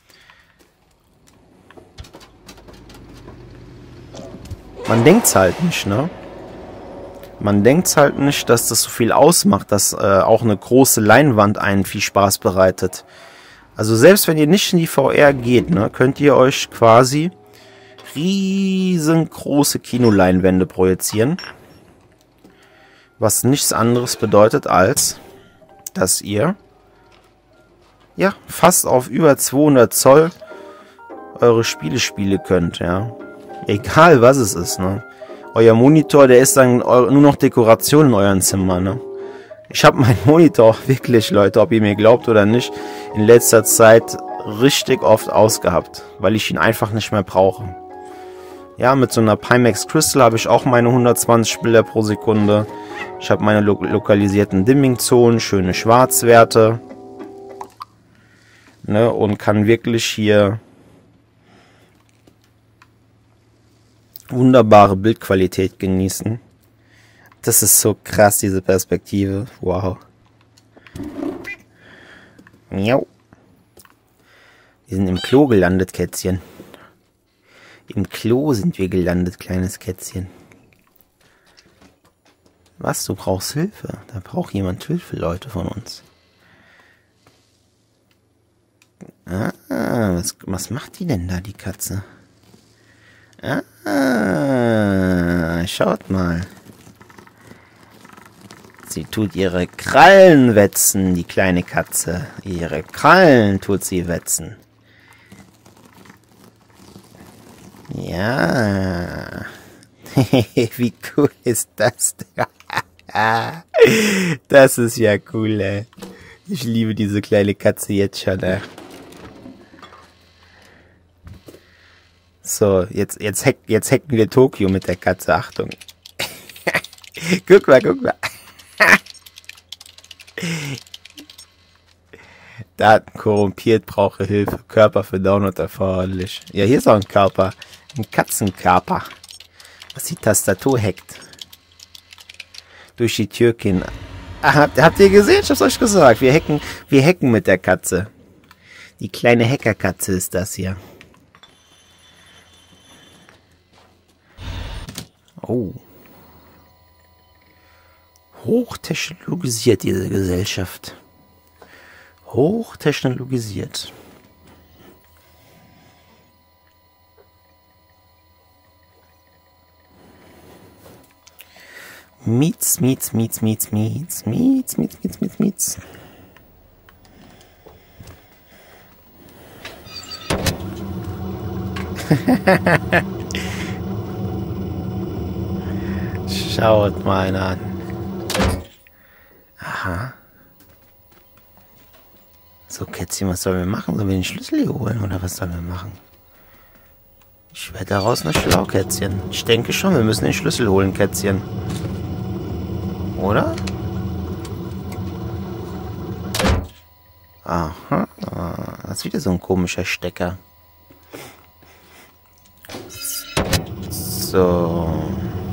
Man denkt's halt nicht, ne? Man denkt's halt nicht, dass das so viel ausmacht, dass auch eine große Leinwand einen viel Spaß bereitet. Also selbst wenn ihr nicht in die VR geht, ne, könnt ihr euch quasi riesengroße Kinoleinwände projizieren. Was nichts anderes bedeutet, als dass ihr ja fast auf über 200 Zoll eure Spiele spielen könnt, ja. Egal was es ist, ne. Euer Monitor, der ist dann nur noch Dekoration in euren Zimmer, ne. Ich habe meinen Monitor wirklich, Leute, ob ihr mir glaubt oder nicht, in letzter Zeit richtig oft ausgehabt, weil ich ihn einfach nicht mehr brauche. Ja, mit so einer Pimax Crystal habe ich auch meine 120 Bilder pro Sekunde. Ich habe meine lokalisierten Dimming-Zonen, schöne Schwarzwerte. Ne, und kann wirklich hier wunderbare Bildqualität genießen. Das ist so krass, diese Perspektive. Wow. Miau. Wir sind im Klo gelandet, Kätzchen. Im Klo sind wir gelandet, kleines Kätzchen. Was, du brauchst Hilfe? Da braucht jemand Hilfe, Leute, von uns. Ah, was macht die denn da, die Katze? Ah, schaut mal. Sie tut ihre Krallen wetzen, die kleine Katze. Ihre Krallen tut sie wetzen. Ja. Wie cool ist das denn? Das ist ja cool, ey. Ich liebe diese kleine Katze jetzt schon, ey. So, jetzt hacken wir Tokio mit der Katze. Achtung. Guck mal, guck mal. Daten korrumpiert, brauche Hilfe. Körper für Download erforderlich. Ja, hier ist auch ein Körper. Ein Katzenkörper. Was die Tastatur hackt. Durch die Türkin. Ah, habt ihr gesehen? Ich hab's euch gesagt. Wir hacken mit der Katze. Die kleine Hackerkatze ist das hier. Oh. Hochtechnologisiert, diese Gesellschaft. Hochtechnologisiert. Miets. Schaut mal an. Aha. So, Kätzchen, was sollen wir machen? Sollen wir den Schlüssel hier holen oder was sollen wir machen? Ich werde daraus eine schlau, Kätzchen. Ich denke schon, wir müssen den Schlüssel holen, Kätzchen. Oder? Aha. Das ist wieder so ein komischer Stecker. So.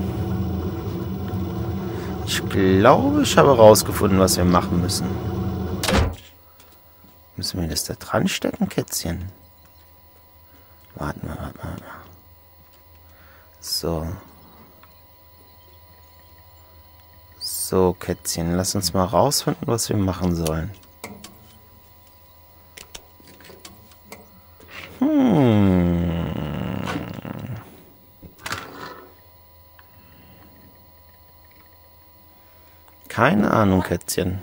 Ich glaube, ich habe herausgefunden, was wir machen müssen. Müssen wir das da dran stecken, Kätzchen? Warten wir. So. So, Kätzchen, lass uns mal rausfinden, was wir machen sollen. Keine Ahnung, Kätzchen.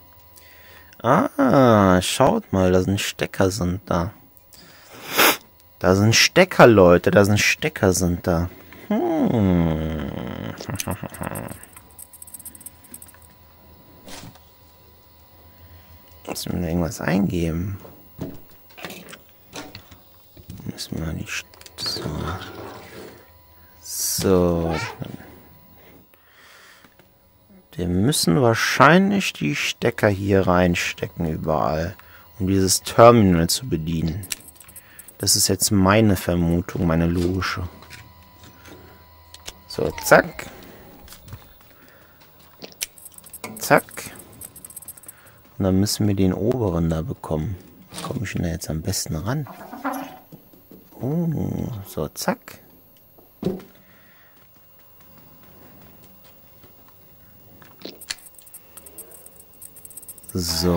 Ah, schaut mal, da sind Stecker sind da. Da sind Stecker, Leute, da sind Stecker sind da. Müssen wir da irgendwas eingeben? Müssen wir nicht so. Wir müssen wahrscheinlich die Stecker hier reinstecken überall, um dieses Terminal zu bedienen. Das ist jetzt meine Vermutung, meine logische. So, zack. Zack. Und dann müssen wir den oberen da bekommen. Wie komme ich denn da jetzt am besten ran? Oh, so, zack. So.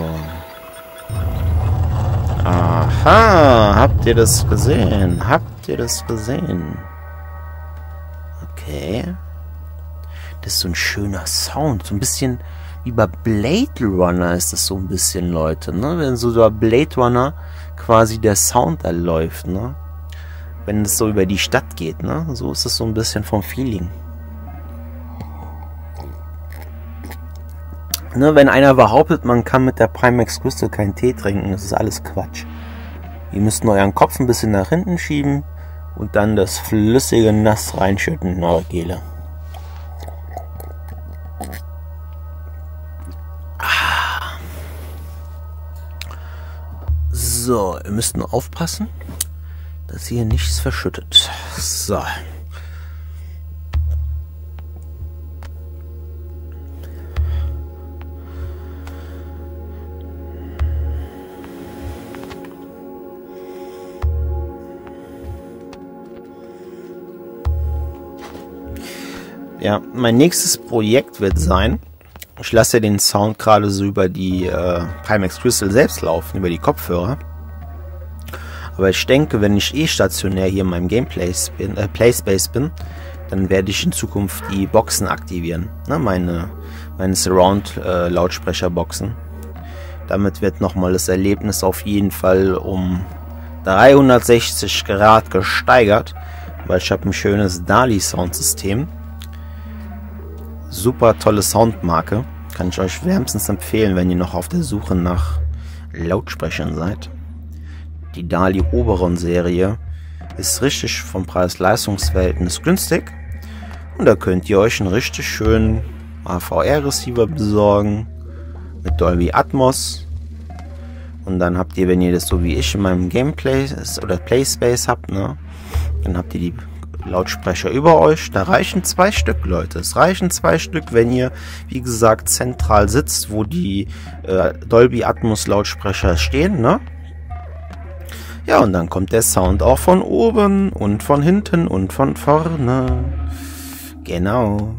Aha, habt ihr das gesehen? Habt ihr das gesehen? Okay. Das ist so ein schöner Sound. So ein bisschen wie bei Blade Runner ist das so ein bisschen, Leute. Ne? Wenn so bei Blade Runner quasi der Sound da läuft. Ne? Wenn es so über die Stadt geht. Ne? So ist es so ein bisschen vom Feeling. Ne, wenn einer behauptet, man kann mit der Primax Crystal keinen Tee trinken, das ist alles Quatsch. Ihr müsst nur euren Kopf ein bisschen nach hinten schieben und dann das flüssige Nass reinschütten in eure Gele. So, ihr müsst nur aufpassen, dass ihr nichts verschüttet. So. Ja, mein nächstes Projekt wird sein, ich lasse ja den Sound gerade so über die Primax Crystal selbst laufen, über die Kopfhörer. Aber ich denke, wenn ich stationär hier in meinem Playspace bin, dann werde ich in Zukunft die Boxen aktivieren. Ne, meine Surround-Lautsprecherboxen. Damit wird nochmal das Erlebnis auf jeden Fall um 360 Grad gesteigert, weil ich habe ein schönes DALI-Soundsystem. Super tolle Soundmarke. Kann ich euch wärmstens empfehlen, wenn ihr noch auf der Suche nach Lautsprechern seid. Die DALI Oberon-Serie ist richtig vom Preis-Leistungs-Verhältnis günstig. Und da könnt ihr euch einen richtig schönen AVR-Receiver besorgen mit Dolby Atmos. Und dann habt ihr, wenn ihr das so wie ich in meinem Gameplay oder Playspace habt, ne, dann habt ihr die Lautsprecher über euch. Da reichen 2 Stück, Leute. Es reichen 2 Stück, wenn ihr, wie gesagt, zentral sitzt, wo die Dolby Atmos Lautsprecher stehen, ne? Ja, und dann kommt der Sound auch von oben und von hinten und von vorne. Genau.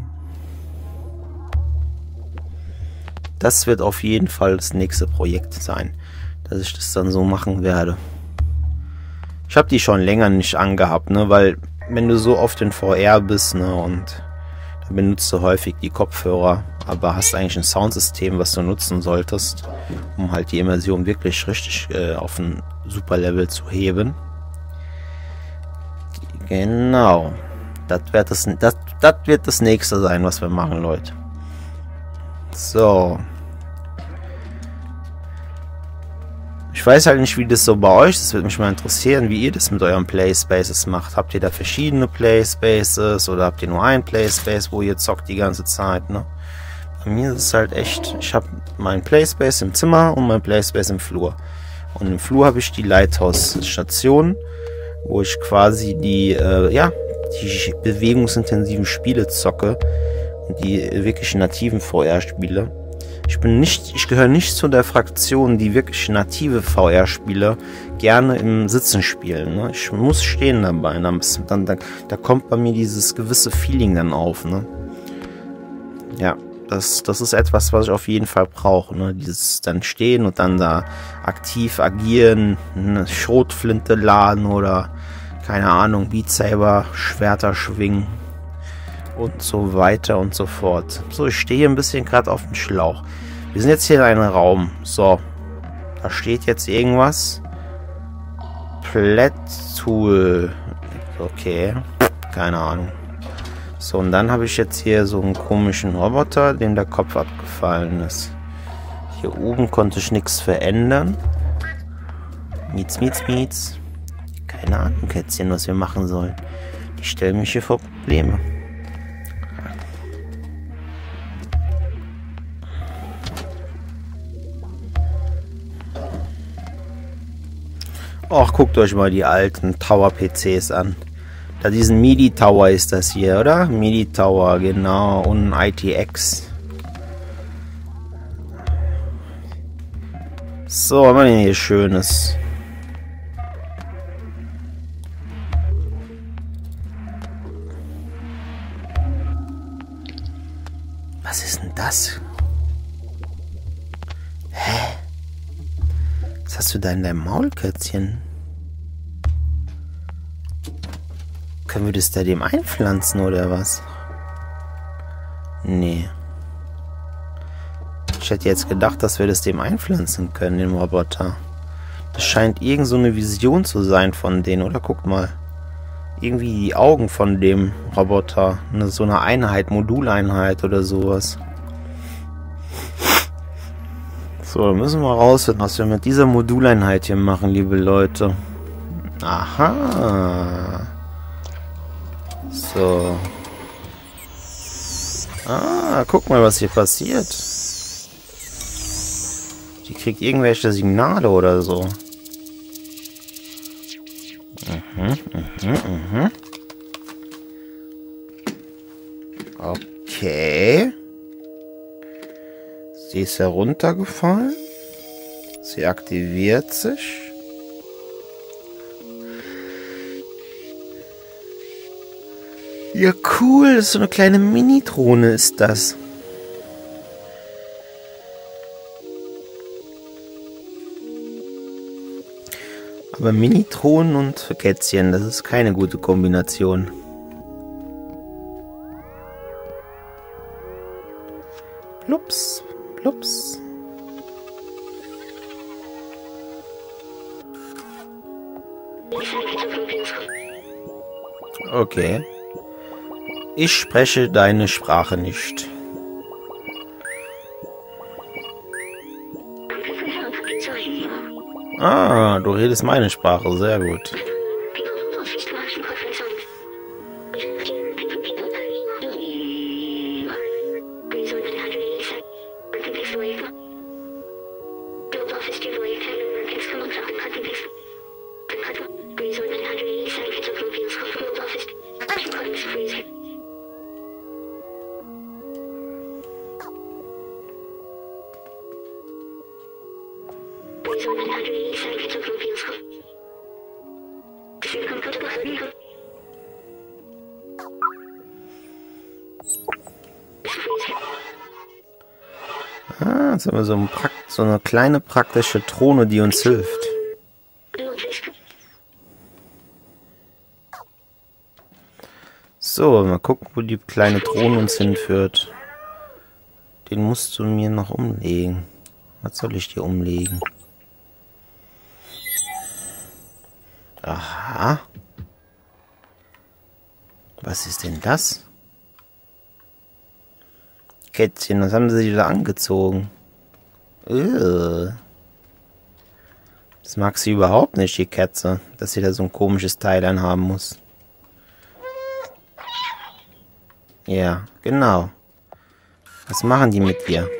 Das wird auf jeden Fall das nächste Projekt sein, dass ich das dann so machen werde. Ich habe die schon länger nicht angehabt, ne, weil wenn du so oft in VR bist, ne, und dann benutzt du häufig die Kopfhörer, aber hast eigentlich ein Soundsystem, was du nutzen solltest, um halt die Immersion wirklich richtig auf ein super Level zu heben. Genau. Das wird das nächste sein, was wir machen, Leute. So. Ich weiß halt nicht, wie das so bei euch ist. Das würde mich mal interessieren, wie ihr das mit euren Playspaces macht. Habt ihr da verschiedene Playspaces oder habt ihr nur einen Playspace, wo ihr zockt die ganze Zeit, ne? Bei mir ist es halt echt, ich habe meinen Playspace im Zimmer und meinen Playspace im Flur. Und im Flur habe ich die Lighthouse-Station, wo ich quasi die bewegungsintensiven Spiele zocke und die wirklich nativen VR-Spiele. Ich gehöre nicht zu der Fraktion, die wirklich native VR-Spiele gerne im Sitzen spielen. Ne? Ich muss stehen dabei. Da kommt bei mir dieses gewisse Feeling dann auf. Ne? Ja, das ist etwas, was ich auf jeden Fall brauche. Ne? Dieses dann stehen und dann da aktiv agieren, eine Schrotflinte laden oder keine Ahnung, Beat Saber, Schwerter schwingen und so weiter und so fort. So, ich stehe hier ein bisschen gerade auf dem Schlauch. Wir sind jetzt hier in einem Raum. So, da steht jetzt irgendwas. Plätt-Tool. Okay, keine Ahnung. So, und dann habe ich jetzt hier so einen komischen Roboter, dem der Kopf abgefallen ist. Hier oben konnte ich nichts verändern. Miets. Keine Ahnung, Kätzchen, was wir machen sollen. Die stellen mich hier vor Probleme. Och, guckt euch mal die alten Tower-PCs an. Da diesen MIDI-Tower ist das hier, oder? MIDI-Tower, genau. Und ein ITX. So, was haben wir denn hier Schönes? Was ist denn das? Hä? Was hast du da in deinem Maul, Kätzchen? Können wir das da dem einpflanzen, oder was? Nee. Ich hätte jetzt gedacht, dass wir das dem einpflanzen können, dem Roboter. Das scheint irgend so eine Vision zu sein von denen, oder? Guckt mal. Irgendwie die Augen von dem Roboter. So eine Einheit, Moduleinheit oder sowas. So, dann müssen wir rausfinden, was wir mit dieser Moduleinheit hier machen, liebe Leute. Aha. So. Ah, guck mal, was hier passiert. Die kriegt irgendwelche Signale oder so. Okay. Sie ist heruntergefallen. Sie aktiviert sich. Ja, cool. Das ist so eine kleine Mini-Drohne ist das. Aber Mini-Drohnen und Kätzchen, das ist keine gute Kombination. Plups, plups. Okay. Ich spreche deine Sprache nicht. Ah, du redest meine Sprache, sehr gut. Ah, jetzt haben wir so eine kleine praktische Drohne, die uns hilft. So, mal gucken, wo die kleine Drohne uns hinführt. Den musst du mir noch umlegen. Was soll ich dir umlegen? Aha. Was ist denn das? Kätzchen, was haben sie sich da angezogen? Das mag sie überhaupt nicht, die Katze, dass sie da so ein komisches Teil anhaben muss. Ja, genau. Was machen die mit dir?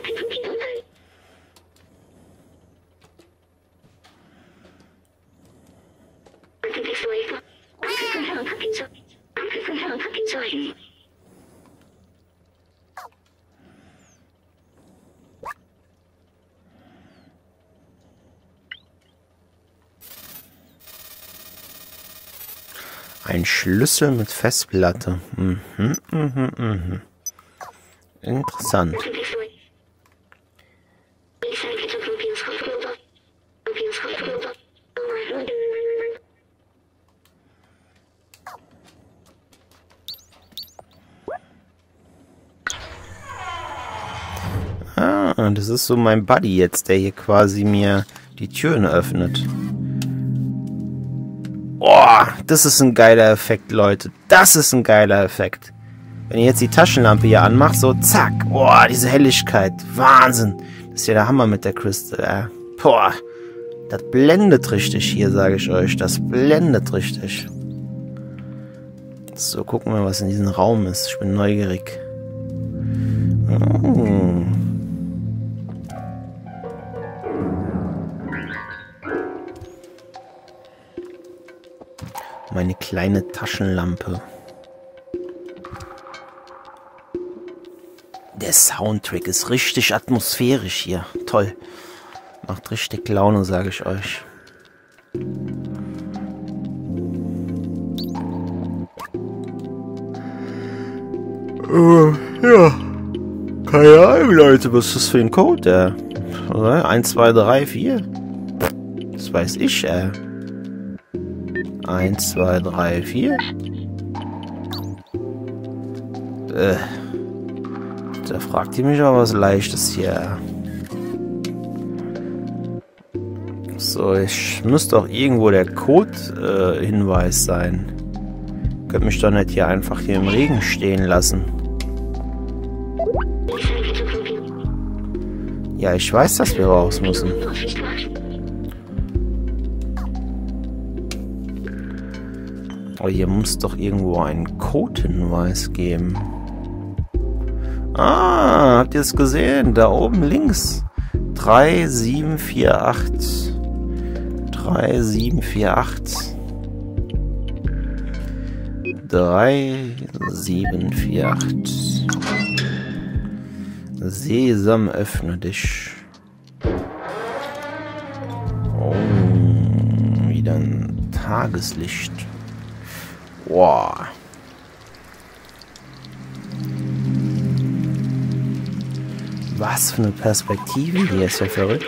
Ein Schlüssel mit Festplatte. Interessant. Ah, das ist so mein Buddy jetzt, der hier quasi mir die Türen öffnet. Oh, das ist ein geiler Effekt, Leute. Das ist ein geiler Effekt. Wenn ihr jetzt die Taschenlampe hier anmacht, so zack. Oh, diese Helligkeit. Wahnsinn. Das ist ja der Hammer mit der Crystal. Boah, das blendet richtig hier, sage ich euch. Das blendet richtig. So, gucken wir, was in diesem Raum ist. Ich bin neugierig. Oh. Meine kleine Taschenlampe. Der Soundtrack ist richtig atmosphärisch hier. Toll. Macht richtig Laune, sage ich euch. Ja. Keine Ahnung, Leute. Was ist das für ein Code, 1, 2, 3, 4. Das weiß ich, 1, 2, 3, 4. Da fragt ihr mich aber was Leichtes hier. So, ich müsste doch irgendwo der Code-Hinweis sein. Könnt mich doch nicht hier einfach hier im Regen stehen lassen. Ja, ich weiß, dass wir raus müssen. Aber hier muss doch irgendwo einen Code-Hinweis geben. Ah, habt ihr es gesehen? Da oben links. 3748. 3748. 3748. Sesam, öffne dich. Oh, wieder ein Tageslicht. Wow. Was für eine Perspektive hier, ist ja verrückt.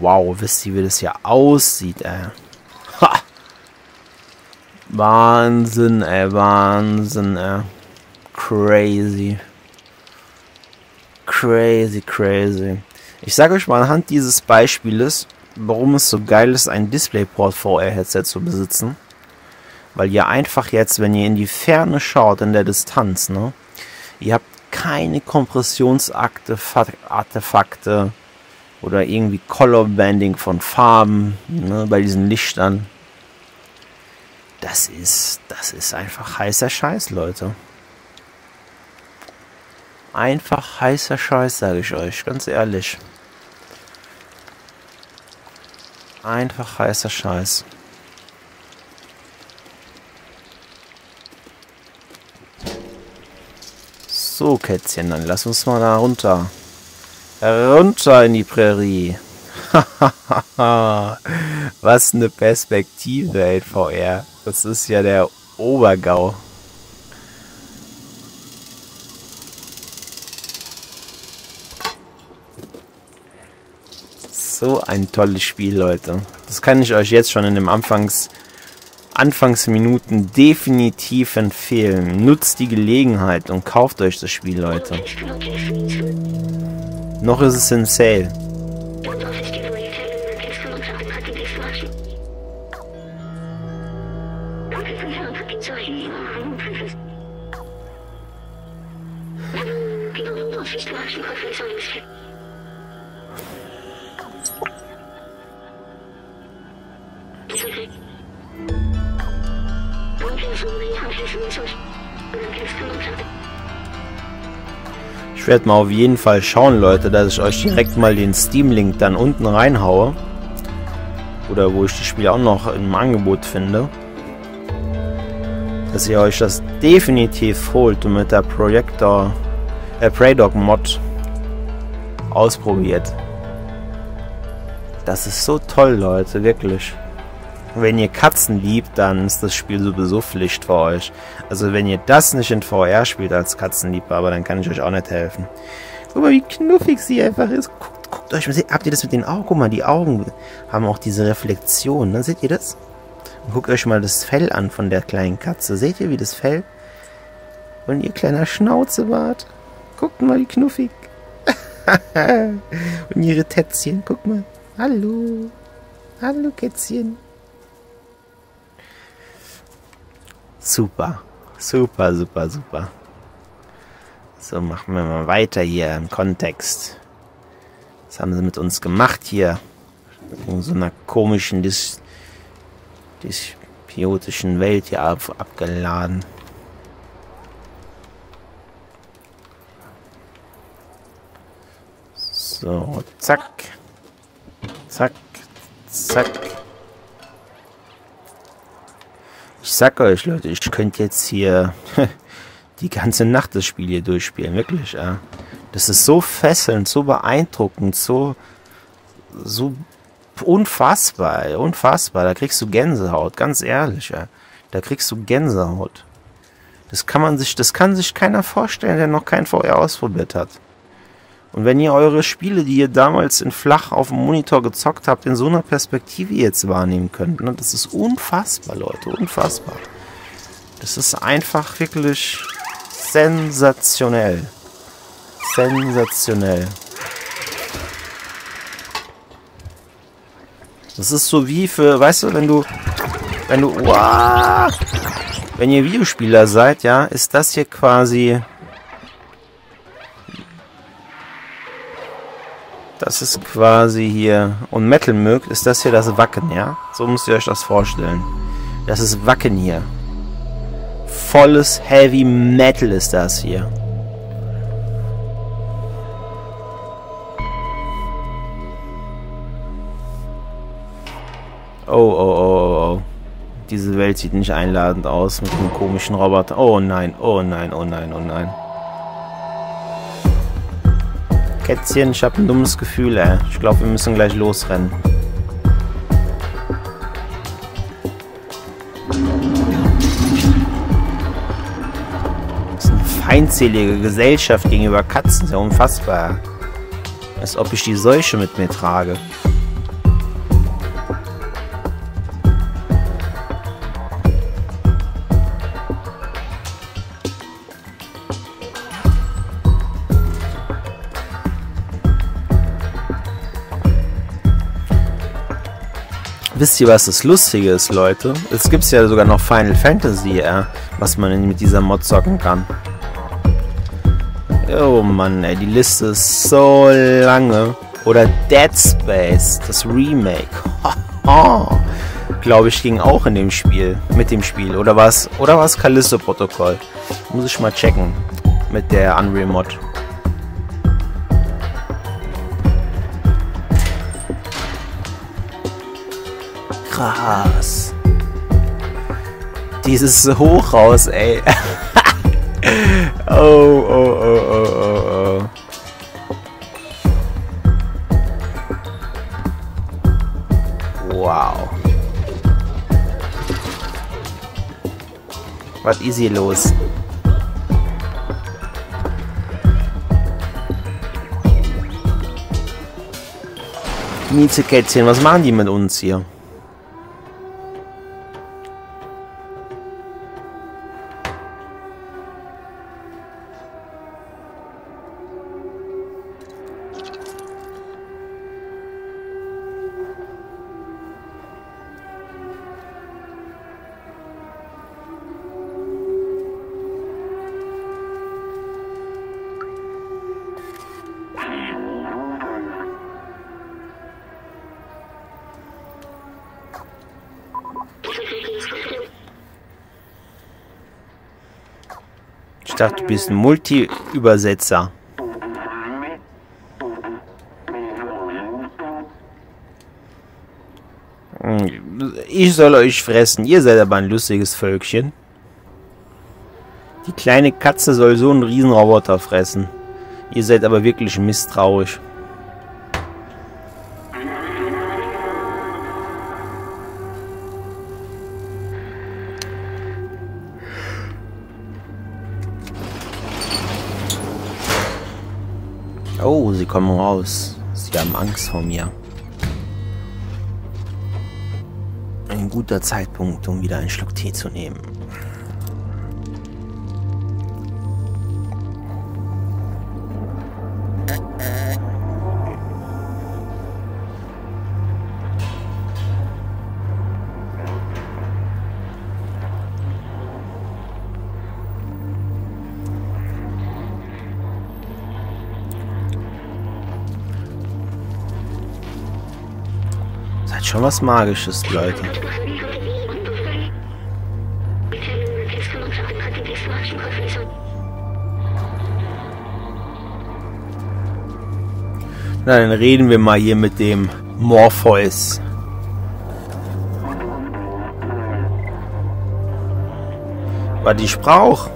wow, wisst ihr, wie das hier aussieht, ey. Ha! Wahnsinn, ey, Wahnsinn, ey. Crazy. Crazy, crazy. Ich sage euch mal anhand dieses Beispieles, warum es so geil ist, ein DisplayPort VR-Headset zu besitzen. Weil ihr einfach jetzt, wenn ihr in die Ferne schaut, in der Distanz, ne, ihr habt keine Kompressionsartefakte oder irgendwie Color Banding von Farben, ne, bei diesen Lichtern. Das ist einfach heißer Scheiß, Leute. Einfach heißer Scheiß, sage ich euch, ganz ehrlich. Einfach heißer Scheiß. So, Kätzchen, dann lass uns mal da runter. Runter in die Prärie. Was eine Perspektive, ey, VR. Das ist ja der Obergau. So ein tolles Spiel, Leute. Das kann ich euch jetzt schon in den Anfangsminuten definitiv empfehlen. Nutzt die Gelegenheit und kauft euch das Spiel, Leute. Noch ist es in Sale. Ich werde mal auf jeden Fall schauen, Leute, dass ich euch direkt mal den Steam-Link dann unten reinhaue. Oder wo ich die Spiele auch noch im Angebot finde. Dass ihr euch das definitiv holt und mit der Praydog Mod ausprobiert. Das ist so toll, Leute, wirklich. Wenn ihr Katzen liebt, dann ist das Spiel sowieso Pflicht für euch. Also wenn ihr das nicht in VR spielt als Katzenliebhaber, dann kann ich euch auch nicht helfen. Guck mal, wie knuffig sie einfach ist. Guckt euch mal, habt ihr das mit den Augen? Guck mal, die Augen haben auch diese Reflexion. Dann seht ihr das? Und guckt euch mal das Fell an von der kleinen Katze. Seht ihr, wie das Fell? Und ihr kleiner Schnauzebart. Guckt mal, wie knuffig. Und ihre Tätzchen, guck mal. Hallo. Hallo, Kätzchen. Super. Super, super, super. So, machen wir mal weiter hier im Kontext. Was haben sie mit uns gemacht hier? In so einer komischen, dyspiotischen Welt hier abgeladen. So, zack. Zack. Zack. Ich sag euch, Leute, ich könnte jetzt hier die ganze Nacht das Spiel hier durchspielen. Wirklich, ja. Das ist so fesselnd, so beeindruckend, so unfassbar, ey, unfassbar. Da kriegst du Gänsehaut, ganz ehrlich, ja. Da kriegst du Gänsehaut. Das kann sich keiner vorstellen, der noch kein VR ausprobiert hat. Und wenn ihr eure Spiele, die ihr damals in flach auf dem Monitor gezockt habt, in so einer Perspektive jetzt wahrnehmen könnt, ne, das ist unfassbar, Leute, unfassbar. Das ist einfach wirklich sensationell. Sensationell. Das ist so wie für, weißt du, wenn ihr Videospieler seid, ja, ist das hier quasi... Das ist quasi hier... Und Metal mögt, ist das hier das Wacken, ja? So müsst ihr euch das vorstellen. Das ist Wacken hier. Volles Heavy Metal ist das hier. Oh. Diese Welt sieht nicht einladend aus mit dem komischen Roboter. Oh nein, oh nein, oh nein, oh nein. Kätzchen, ich habe ein dummes Gefühl, ey. Ich glaube, wir müssen gleich losrennen. Das ist eine feindselige Gesellschaft gegenüber Katzen. Das ist ja unfassbar. Als ob ich die Seuche mit mir trage. Wisst ihr, was das Lustige ist, Leute? Es gibt ja sogar noch Final Fantasy, was man mit dieser Mod zocken kann. Oh Mann, ey, die Liste ist so lange. Oder Dead Space, das Remake. Glaube ich, ging auch in dem Spiel, mit dem Spiel. Oder was Callisto-Protokoll? Muss ich mal checken mit der Unreal Mod. Krass. Dieses Hochhaus, ey. Oh. Wow. Was ist hier los? Miezekätzchen, was machen die mit uns hier? Ich dachte, du bist ein Multi-Übersetzer. Ich soll euch fressen. Ihr seid aber ein lustiges Völkchen. Die kleine Katze soll so einen Riesenroboter fressen. Ihr seid aber wirklich misstrauisch. Oh, sie kommen raus. Sie haben Angst vor mir. Ein guter Zeitpunkt, um wieder einen Schluck Tee zu nehmen. Schon was Magisches, Leute. Na, dann reden wir mal hier mit dem Morpheus. Was ich brauche?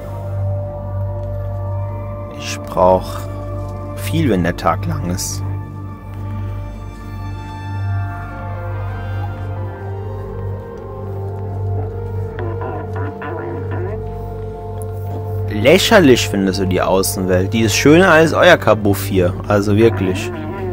Ich brauche viel, wenn der Tag lang ist. Lächerlich findest du die Außenwelt. Die ist schöner als euer Kabuff hier. Also wirklich.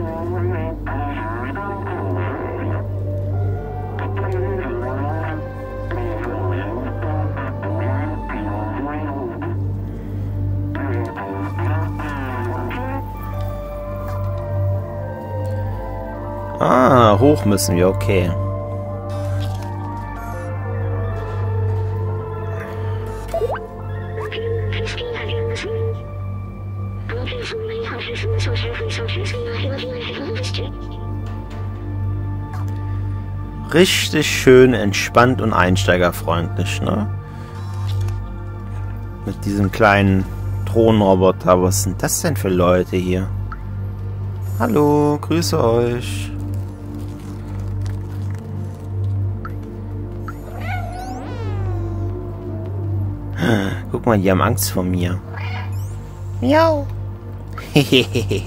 Ah, hoch müssen wir, okay. Richtig schön entspannt und einsteigerfreundlich, ne? Mit diesem kleinen Drohnenroboter. Was sind das denn für Leute hier? Hallo, grüße euch. Guck mal, die haben Angst vor mir. Miau. Hehehe.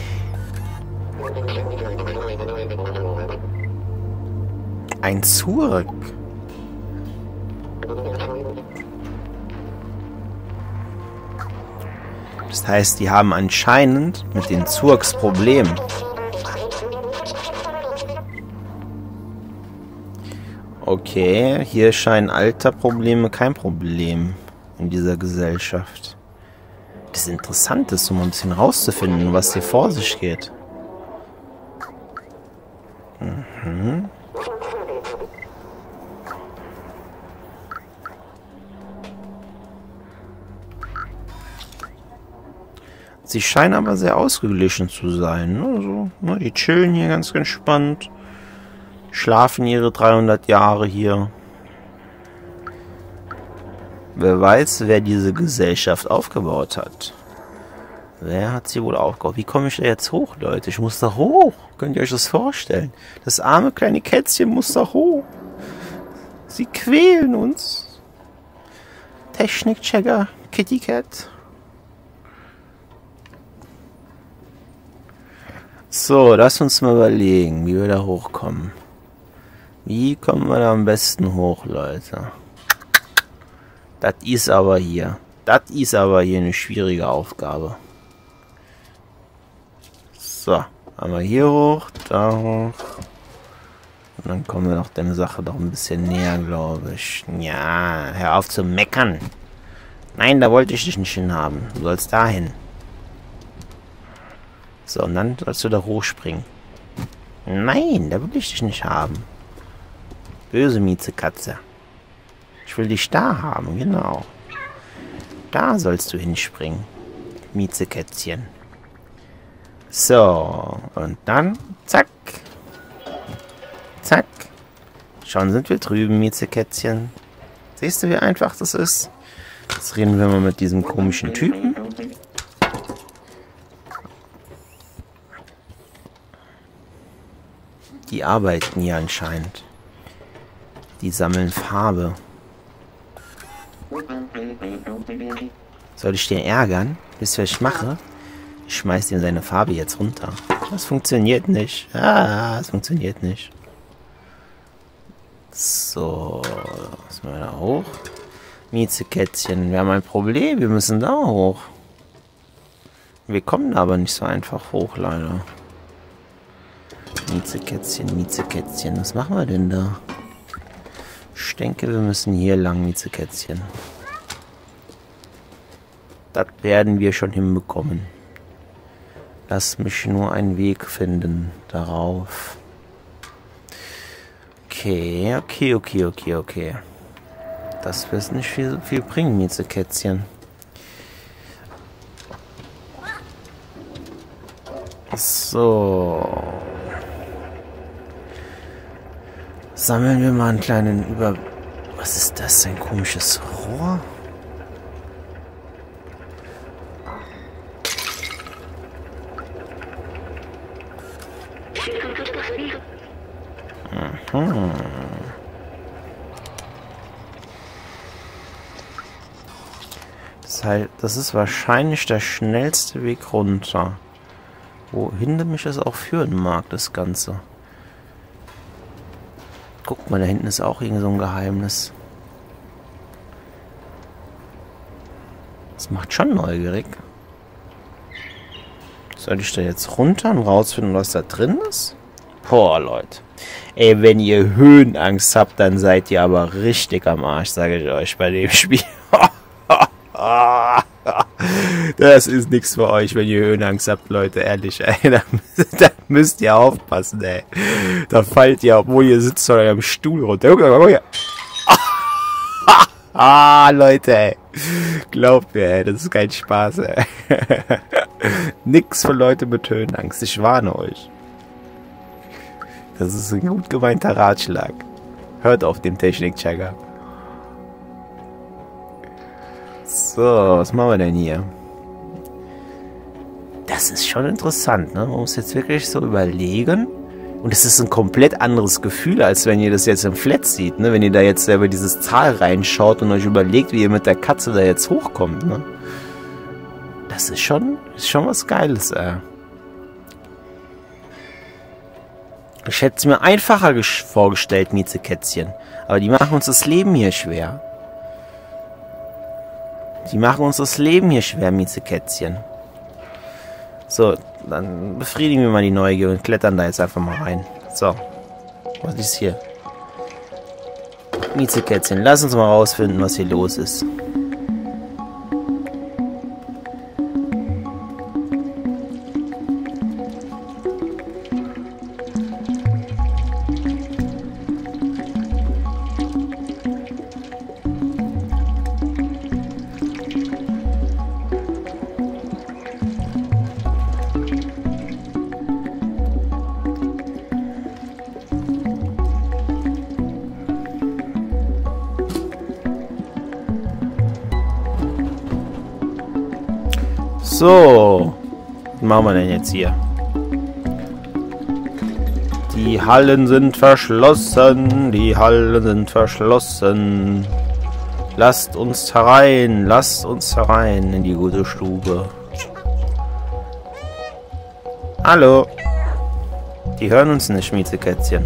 Ein Zurück. Das heißt, die haben anscheinend mit den Zurks Problem. Okay, hier scheinen Alterprobleme kein Problem in dieser Gesellschaft. Das Interessante ist, um ein bisschen rauszufinden, was hier vor sich geht. Mhm. Sie scheinen aber sehr ausgeglichen zu sein. Ne? Also, ne? Die chillen hier ganz entspannt. Schlafen ihre 300 Jahre hier. Wer weiß, wer diese Gesellschaft aufgebaut hat. Wer hat sie wohl aufgebaut? Wie komme ich da jetzt hoch, Leute? Ich muss da hoch. Könnt ihr euch das vorstellen? Das arme kleine Kätzchen muss da hoch. Sie quälen uns. Technikchecker, Kitty Cat. So, lass uns mal überlegen, wie wir da hochkommen. Wie kommen wir da am besten hoch, Leute? Das ist aber hier eine schwierige Aufgabe. So, einmal hier hoch, da hoch. Und dann kommen wir noch der Sache doch ein bisschen näher, glaube ich. Ja, hör auf zu meckern. Nein, da wollte ich dich nicht hinhaben. Du sollst dahin. So, und dann sollst du da hochspringen. Nein, da will ich dich nicht haben. Böse Miezekatze. Ich will dich da haben, genau. Da sollst du hinspringen. Miezekätzchen. So, und dann zack. Zack. Schon sind wir drüben, Miezekätzchen. Siehst du, wie einfach das ist? Jetzt reden wir mal mit diesem komischen Typen. Die arbeiten hier anscheinend. Die sammeln Farbe. Soll ich den ärgern? Wisst ihr, was ich mache? Ich schmeiß ihm seine Farbe jetzt runter. Das funktioniert nicht. Ah, das funktioniert nicht. So, was machen wir da hoch? Miezekätzchen, wir haben ein Problem. Wir müssen da hoch. Wir kommen aber nicht so einfach hoch, leider. Miezekätzchen, Miezekätzchen. Was machen wir denn da? Ich denke, wir müssen hier lang, Miezekätzchen. Das werden wir schon hinbekommen. Lass mich nur einen Weg finden darauf. Okay. Das wird nicht viel bringen, Miezekätzchen. So. Sammeln wir mal einen kleinen Über... Was ist das? Ein komisches Rohr? Mhm. Das ist wahrscheinlich der schnellste Weg runter. Wohin mich das auch führen mag, das Ganze. Guck mal, da hinten ist auch irgend so ein Geheimnis. Das macht schon neugierig. Soll ich da jetzt runter und rausfinden, was da drin ist? Boah, Leute. Ey, wenn ihr Höhenangst habt, dann seid ihr aber richtig am Arsch, sage ich euch, bei dem Spiel. Das ist nichts für euch, wenn ihr Höhenangst habt, Leute, ehrlich, ey. Da müsst ihr aufpassen, ey. Da fallt ihr, obwohl ihr sitzt von eurem Stuhl runter. Leute, ey. Glaubt mir, ey, das ist kein Spaß, ey. Nix für Leute mit Höhenangst, ich warne euch. Das ist ein gut gemeinter Ratschlag. Hört auf den Technikchecker. So, was machen wir denn hier? Das ist schon interessant, ne? Man muss jetzt wirklich so überlegen. Und es ist ein komplett anderes Gefühl, als wenn ihr das jetzt im Flat seht, ne? Wenn ihr da jetzt selber dieses Zahl reinschaut und euch überlegt, wie ihr mit der Katze da jetzt hochkommt, ne? Das ist schon was Geiles, ey. Ich hätte es mir einfacher vorgestellt, Miezekätzchen. Aber die machen uns das Leben hier schwer. Die machen uns das Leben hier schwer, Miezekätzchen. So, dann befriedigen wir mal die Neugier und klettern da jetzt einfach mal rein. So. Was ist hier? Miezekätzchen, lass uns mal rausfinden, was hier los ist. So. Was machen wir denn jetzt hier? Die Hallen sind verschlossen. Die Hallen sind verschlossen. Lasst uns herein. Lasst uns herein in die gute Stube. Hallo. Die hören uns nicht, Miezekätzchen.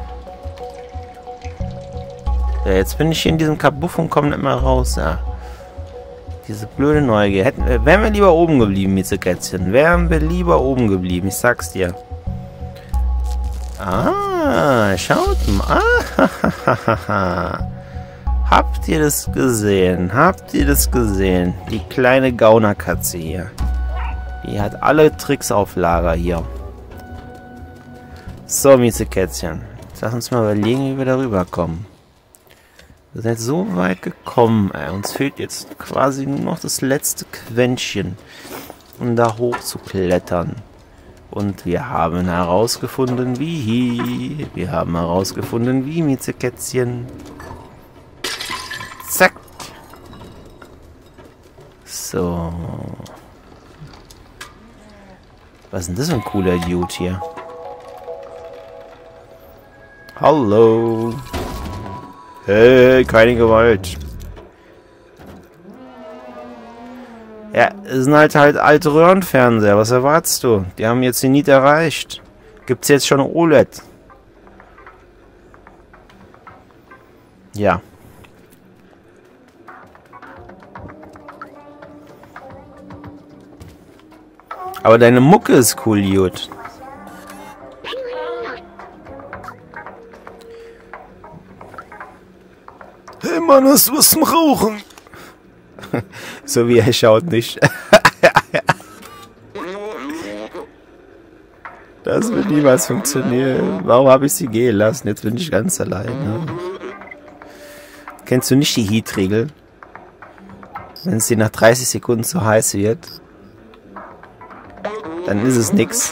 Ja, jetzt bin ich hier in diesem Kabuff und komme nicht mehr raus, ja. Diese blöde Neugier. Wären wir lieber oben geblieben, Miezekätzchen. Wären wir lieber oben geblieben, ich sag's dir. Ah, schaut mal. Ah, habt ihr das gesehen? Habt ihr das gesehen? Die kleine Gaunerkatze hier. Die hat alle Tricks auf Lager hier. So, Miezekätzchen. Jetzt lass uns mal überlegen, wie wir da rüberkommen. Wir sind so weit gekommen, ey. Uns fehlt jetzt quasi nur noch das letzte Quäntchen, um da hoch zu klettern. Und wir haben herausgefunden, wie. Wir haben herausgefunden, wie, Miezekätzchen. Zack. So. Was ist denn das für ein cooler Dude hier? Hallo. Hey, keine Gewalt. Ja, es sind halt alte Röhrenfernseher. Was erwartest du? Die haben jetzt den Niet erreicht. Gibt's jetzt schon OLED? Ja. Aber deine Mucke ist cool, Dude. Hey Mann, hast du was zum Rauchen? So wie er schaut nicht. Das wird niemals funktionieren. Warum habe ich sie gehen lassen? Jetzt bin ich ganz allein. Kennst du nicht die Heat-Regel? Wenn es dir nach 30 Sekunden zu heiß wird, dann ist es nix.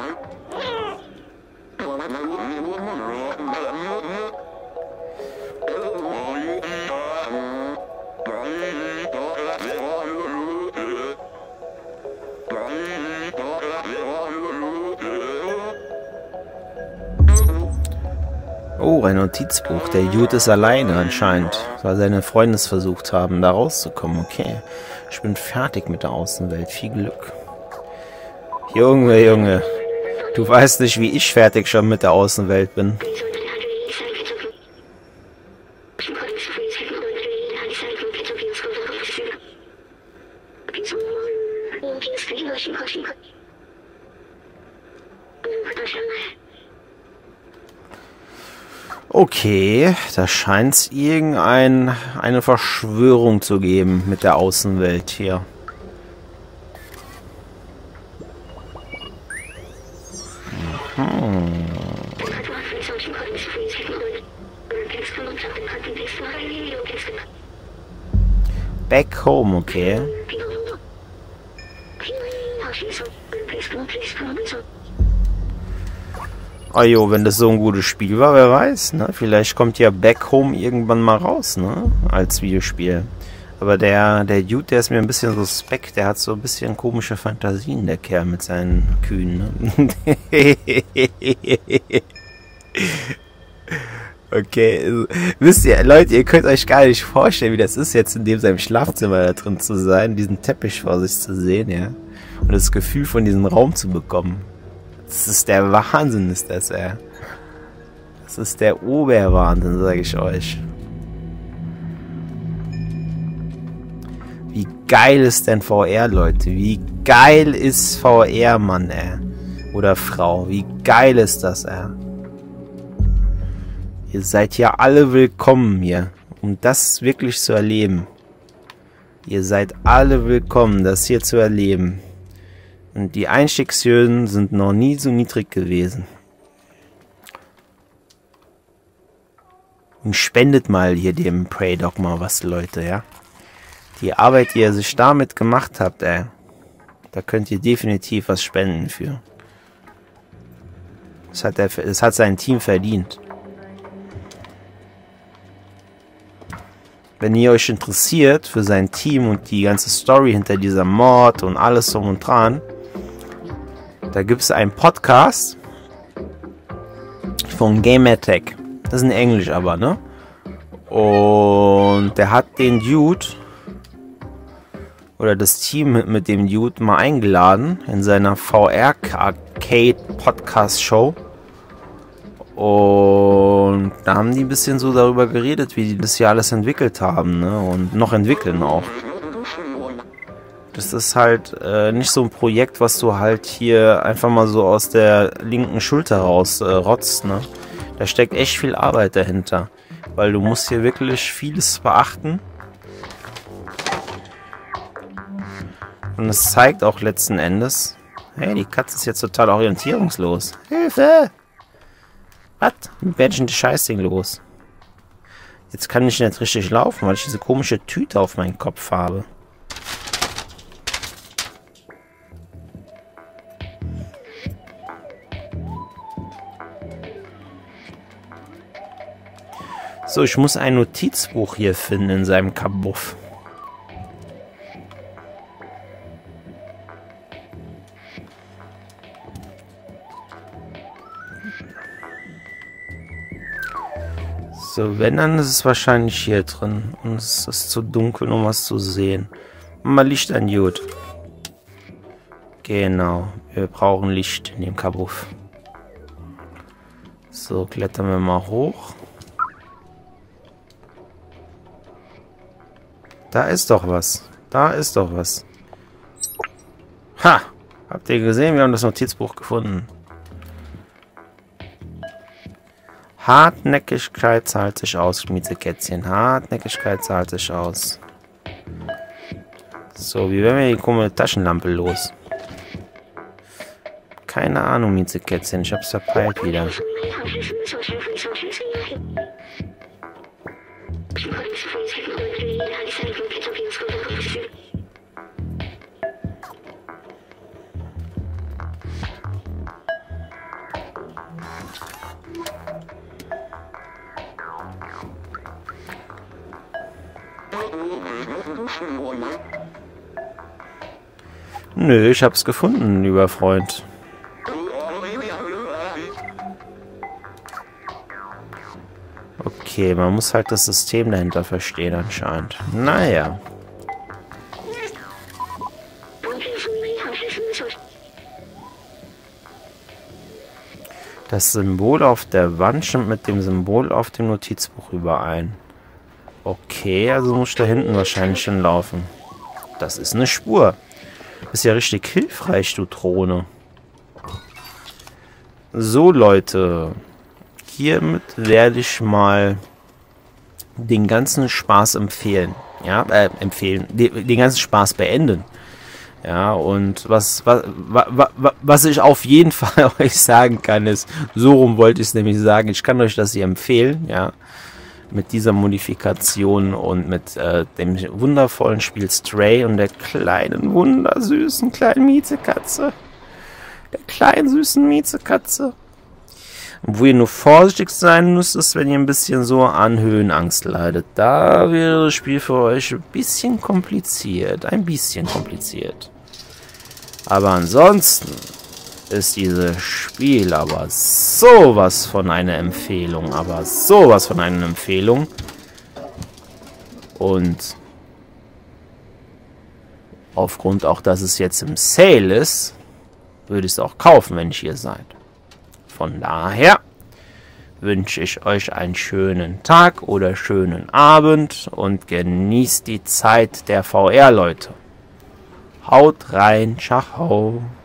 Oh, ein Notizbuch. Der Dude ist alleine anscheinend, weil seine Freunde es versucht haben, da rauszukommen. Okay, ich bin fertig mit der Außenwelt. Viel Glück. Junge, Junge. Du weißt nicht, wie ich fertig schon mit der Außenwelt bin. Okay, da scheint es eine Verschwörung zu geben mit der Außenwelt hier. Back home, okay. Oh jo, wenn das so ein gutes Spiel war, wer weiß, ne? Vielleicht kommt ja Back Home irgendwann mal raus, ne? Als Videospiel. Aber der Dude, der ist mir ein bisschen suspekt, der hat so ein bisschen komische Fantasien, der Kerl mit seinen Kühen, ne? Okay, also, wisst ihr, Leute, ihr könnt euch gar nicht vorstellen, wie das ist, jetzt in seinem Schlafzimmer da drin zu sein, diesen Teppich vor sich zu sehen, ja? Und das Gefühl von diesem Raum zu bekommen. Das ist der Wahnsinn, ist das, ey. Das ist der Oberwahnsinn, sage ich euch. Wie geil ist denn VR, Leute? Wie geil ist VR, Mann, ey? Oder Frau? Wie geil ist das, ey? Ihr seid ja alle willkommen hier, um das wirklich zu erleben. Ihr seid alle willkommen, das hier zu erleben. Und die Einstiegshürden sind noch nie so niedrig gewesen. Und spendet mal hier dem Prey Dog mal was, Leute, ja. Die Arbeit, die ihr sich damit gemacht habt, ey. Da könnt ihr definitiv was spenden für. Das hat sein Team verdient. wenn ihr euch interessiert für sein Team und die ganze Story hinter dieser Mod und alles drum und dran, da gibt es einen Podcast von Gamertag. Das ist in Englisch aber, ne? Und der hat den Dude oder das Team mit dem Dude mal eingeladen in seiner VR Arcade Podcast Show. Und da haben die ein bisschen so darüber geredet, wie die das hier alles entwickelt haben, ne? Und noch entwickeln auch. Das ist halt nicht so ein Projekt, was du halt hier einfach mal so aus der linken Schulter raus rotzt, ne? Da steckt echt viel Arbeit dahinter. Weil du musst hier wirklich vieles beachten. Und es zeigt auch letzten Endes... Hey, die Katze ist jetzt total orientierungslos. Hilfe! Was? Wie werde ich denn das Scheißding los? Jetzt kann ich nicht richtig laufen, weil ich diese komische Tüte auf meinen Kopf habe. So, ich muss ein Notizbuch hier finden in seinem Kabuff. So, wenn, dann ist es wahrscheinlich hier drin. Und es ist zu dunkel, um was zu sehen. Mal Licht an, gut. Genau, wir brauchen Licht in dem Kabuff. So, klettern wir mal hoch. Da ist doch was. Da ist doch was. Ha! Habt ihr gesehen? Wir haben das Notizbuch gefunden. Hartnäckigkeit zahlt sich aus, Miezekätzchen. Hartnäckigkeit zahlt sich aus. So, wie werden wir die komische Taschenlampe los? Keine Ahnung, Miezekätzchen. Ich hab's verpeilt wieder. Nö, ich hab's gefunden, lieber Freund. Okay, man muss halt das System dahinter verstehen anscheinend. Naja. Das Symbol auf der Wand stimmt mit dem Symbol auf dem Notizbuch überein. Okay, also muss ich da hinten wahrscheinlich hinlaufen. Das ist eine Spur. Ist ja richtig hilfreich, du Drohne. So, Leute. Hiermit werde ich mal den ganzen Spaß empfehlen. Ja, den ganzen Spaß beenden. Ja, und was ich auf jeden Fall euch sagen kann, ist, so rum wollte ich es nämlich sagen, ich kann euch das hier empfehlen, ja, mit dieser Modifikation und mit dem wundervollen Spiel Stray und der kleinen, wundersüßen kleinen Miezekatze. Der kleinen, süßen Miezekatze. Wo ihr nur vorsichtig sein müsst, ist, wenn ihr ein bisschen so an Höhenangst leidet. Da wäre das Spiel für euch ein bisschen kompliziert. Ein bisschen kompliziert. Aber ansonsten ist dieses Spiel aber sowas von einer Empfehlung. Aber sowas von einer Empfehlung. Und aufgrund auch, dass es jetzt im Sale ist, würde ich es auch kaufen, wenn ich hier seid. Von daher wünsche ich euch einen schönen Tag oder schönen Abend und genießt die Zeit der VR, Leute. Haut rein, ciao.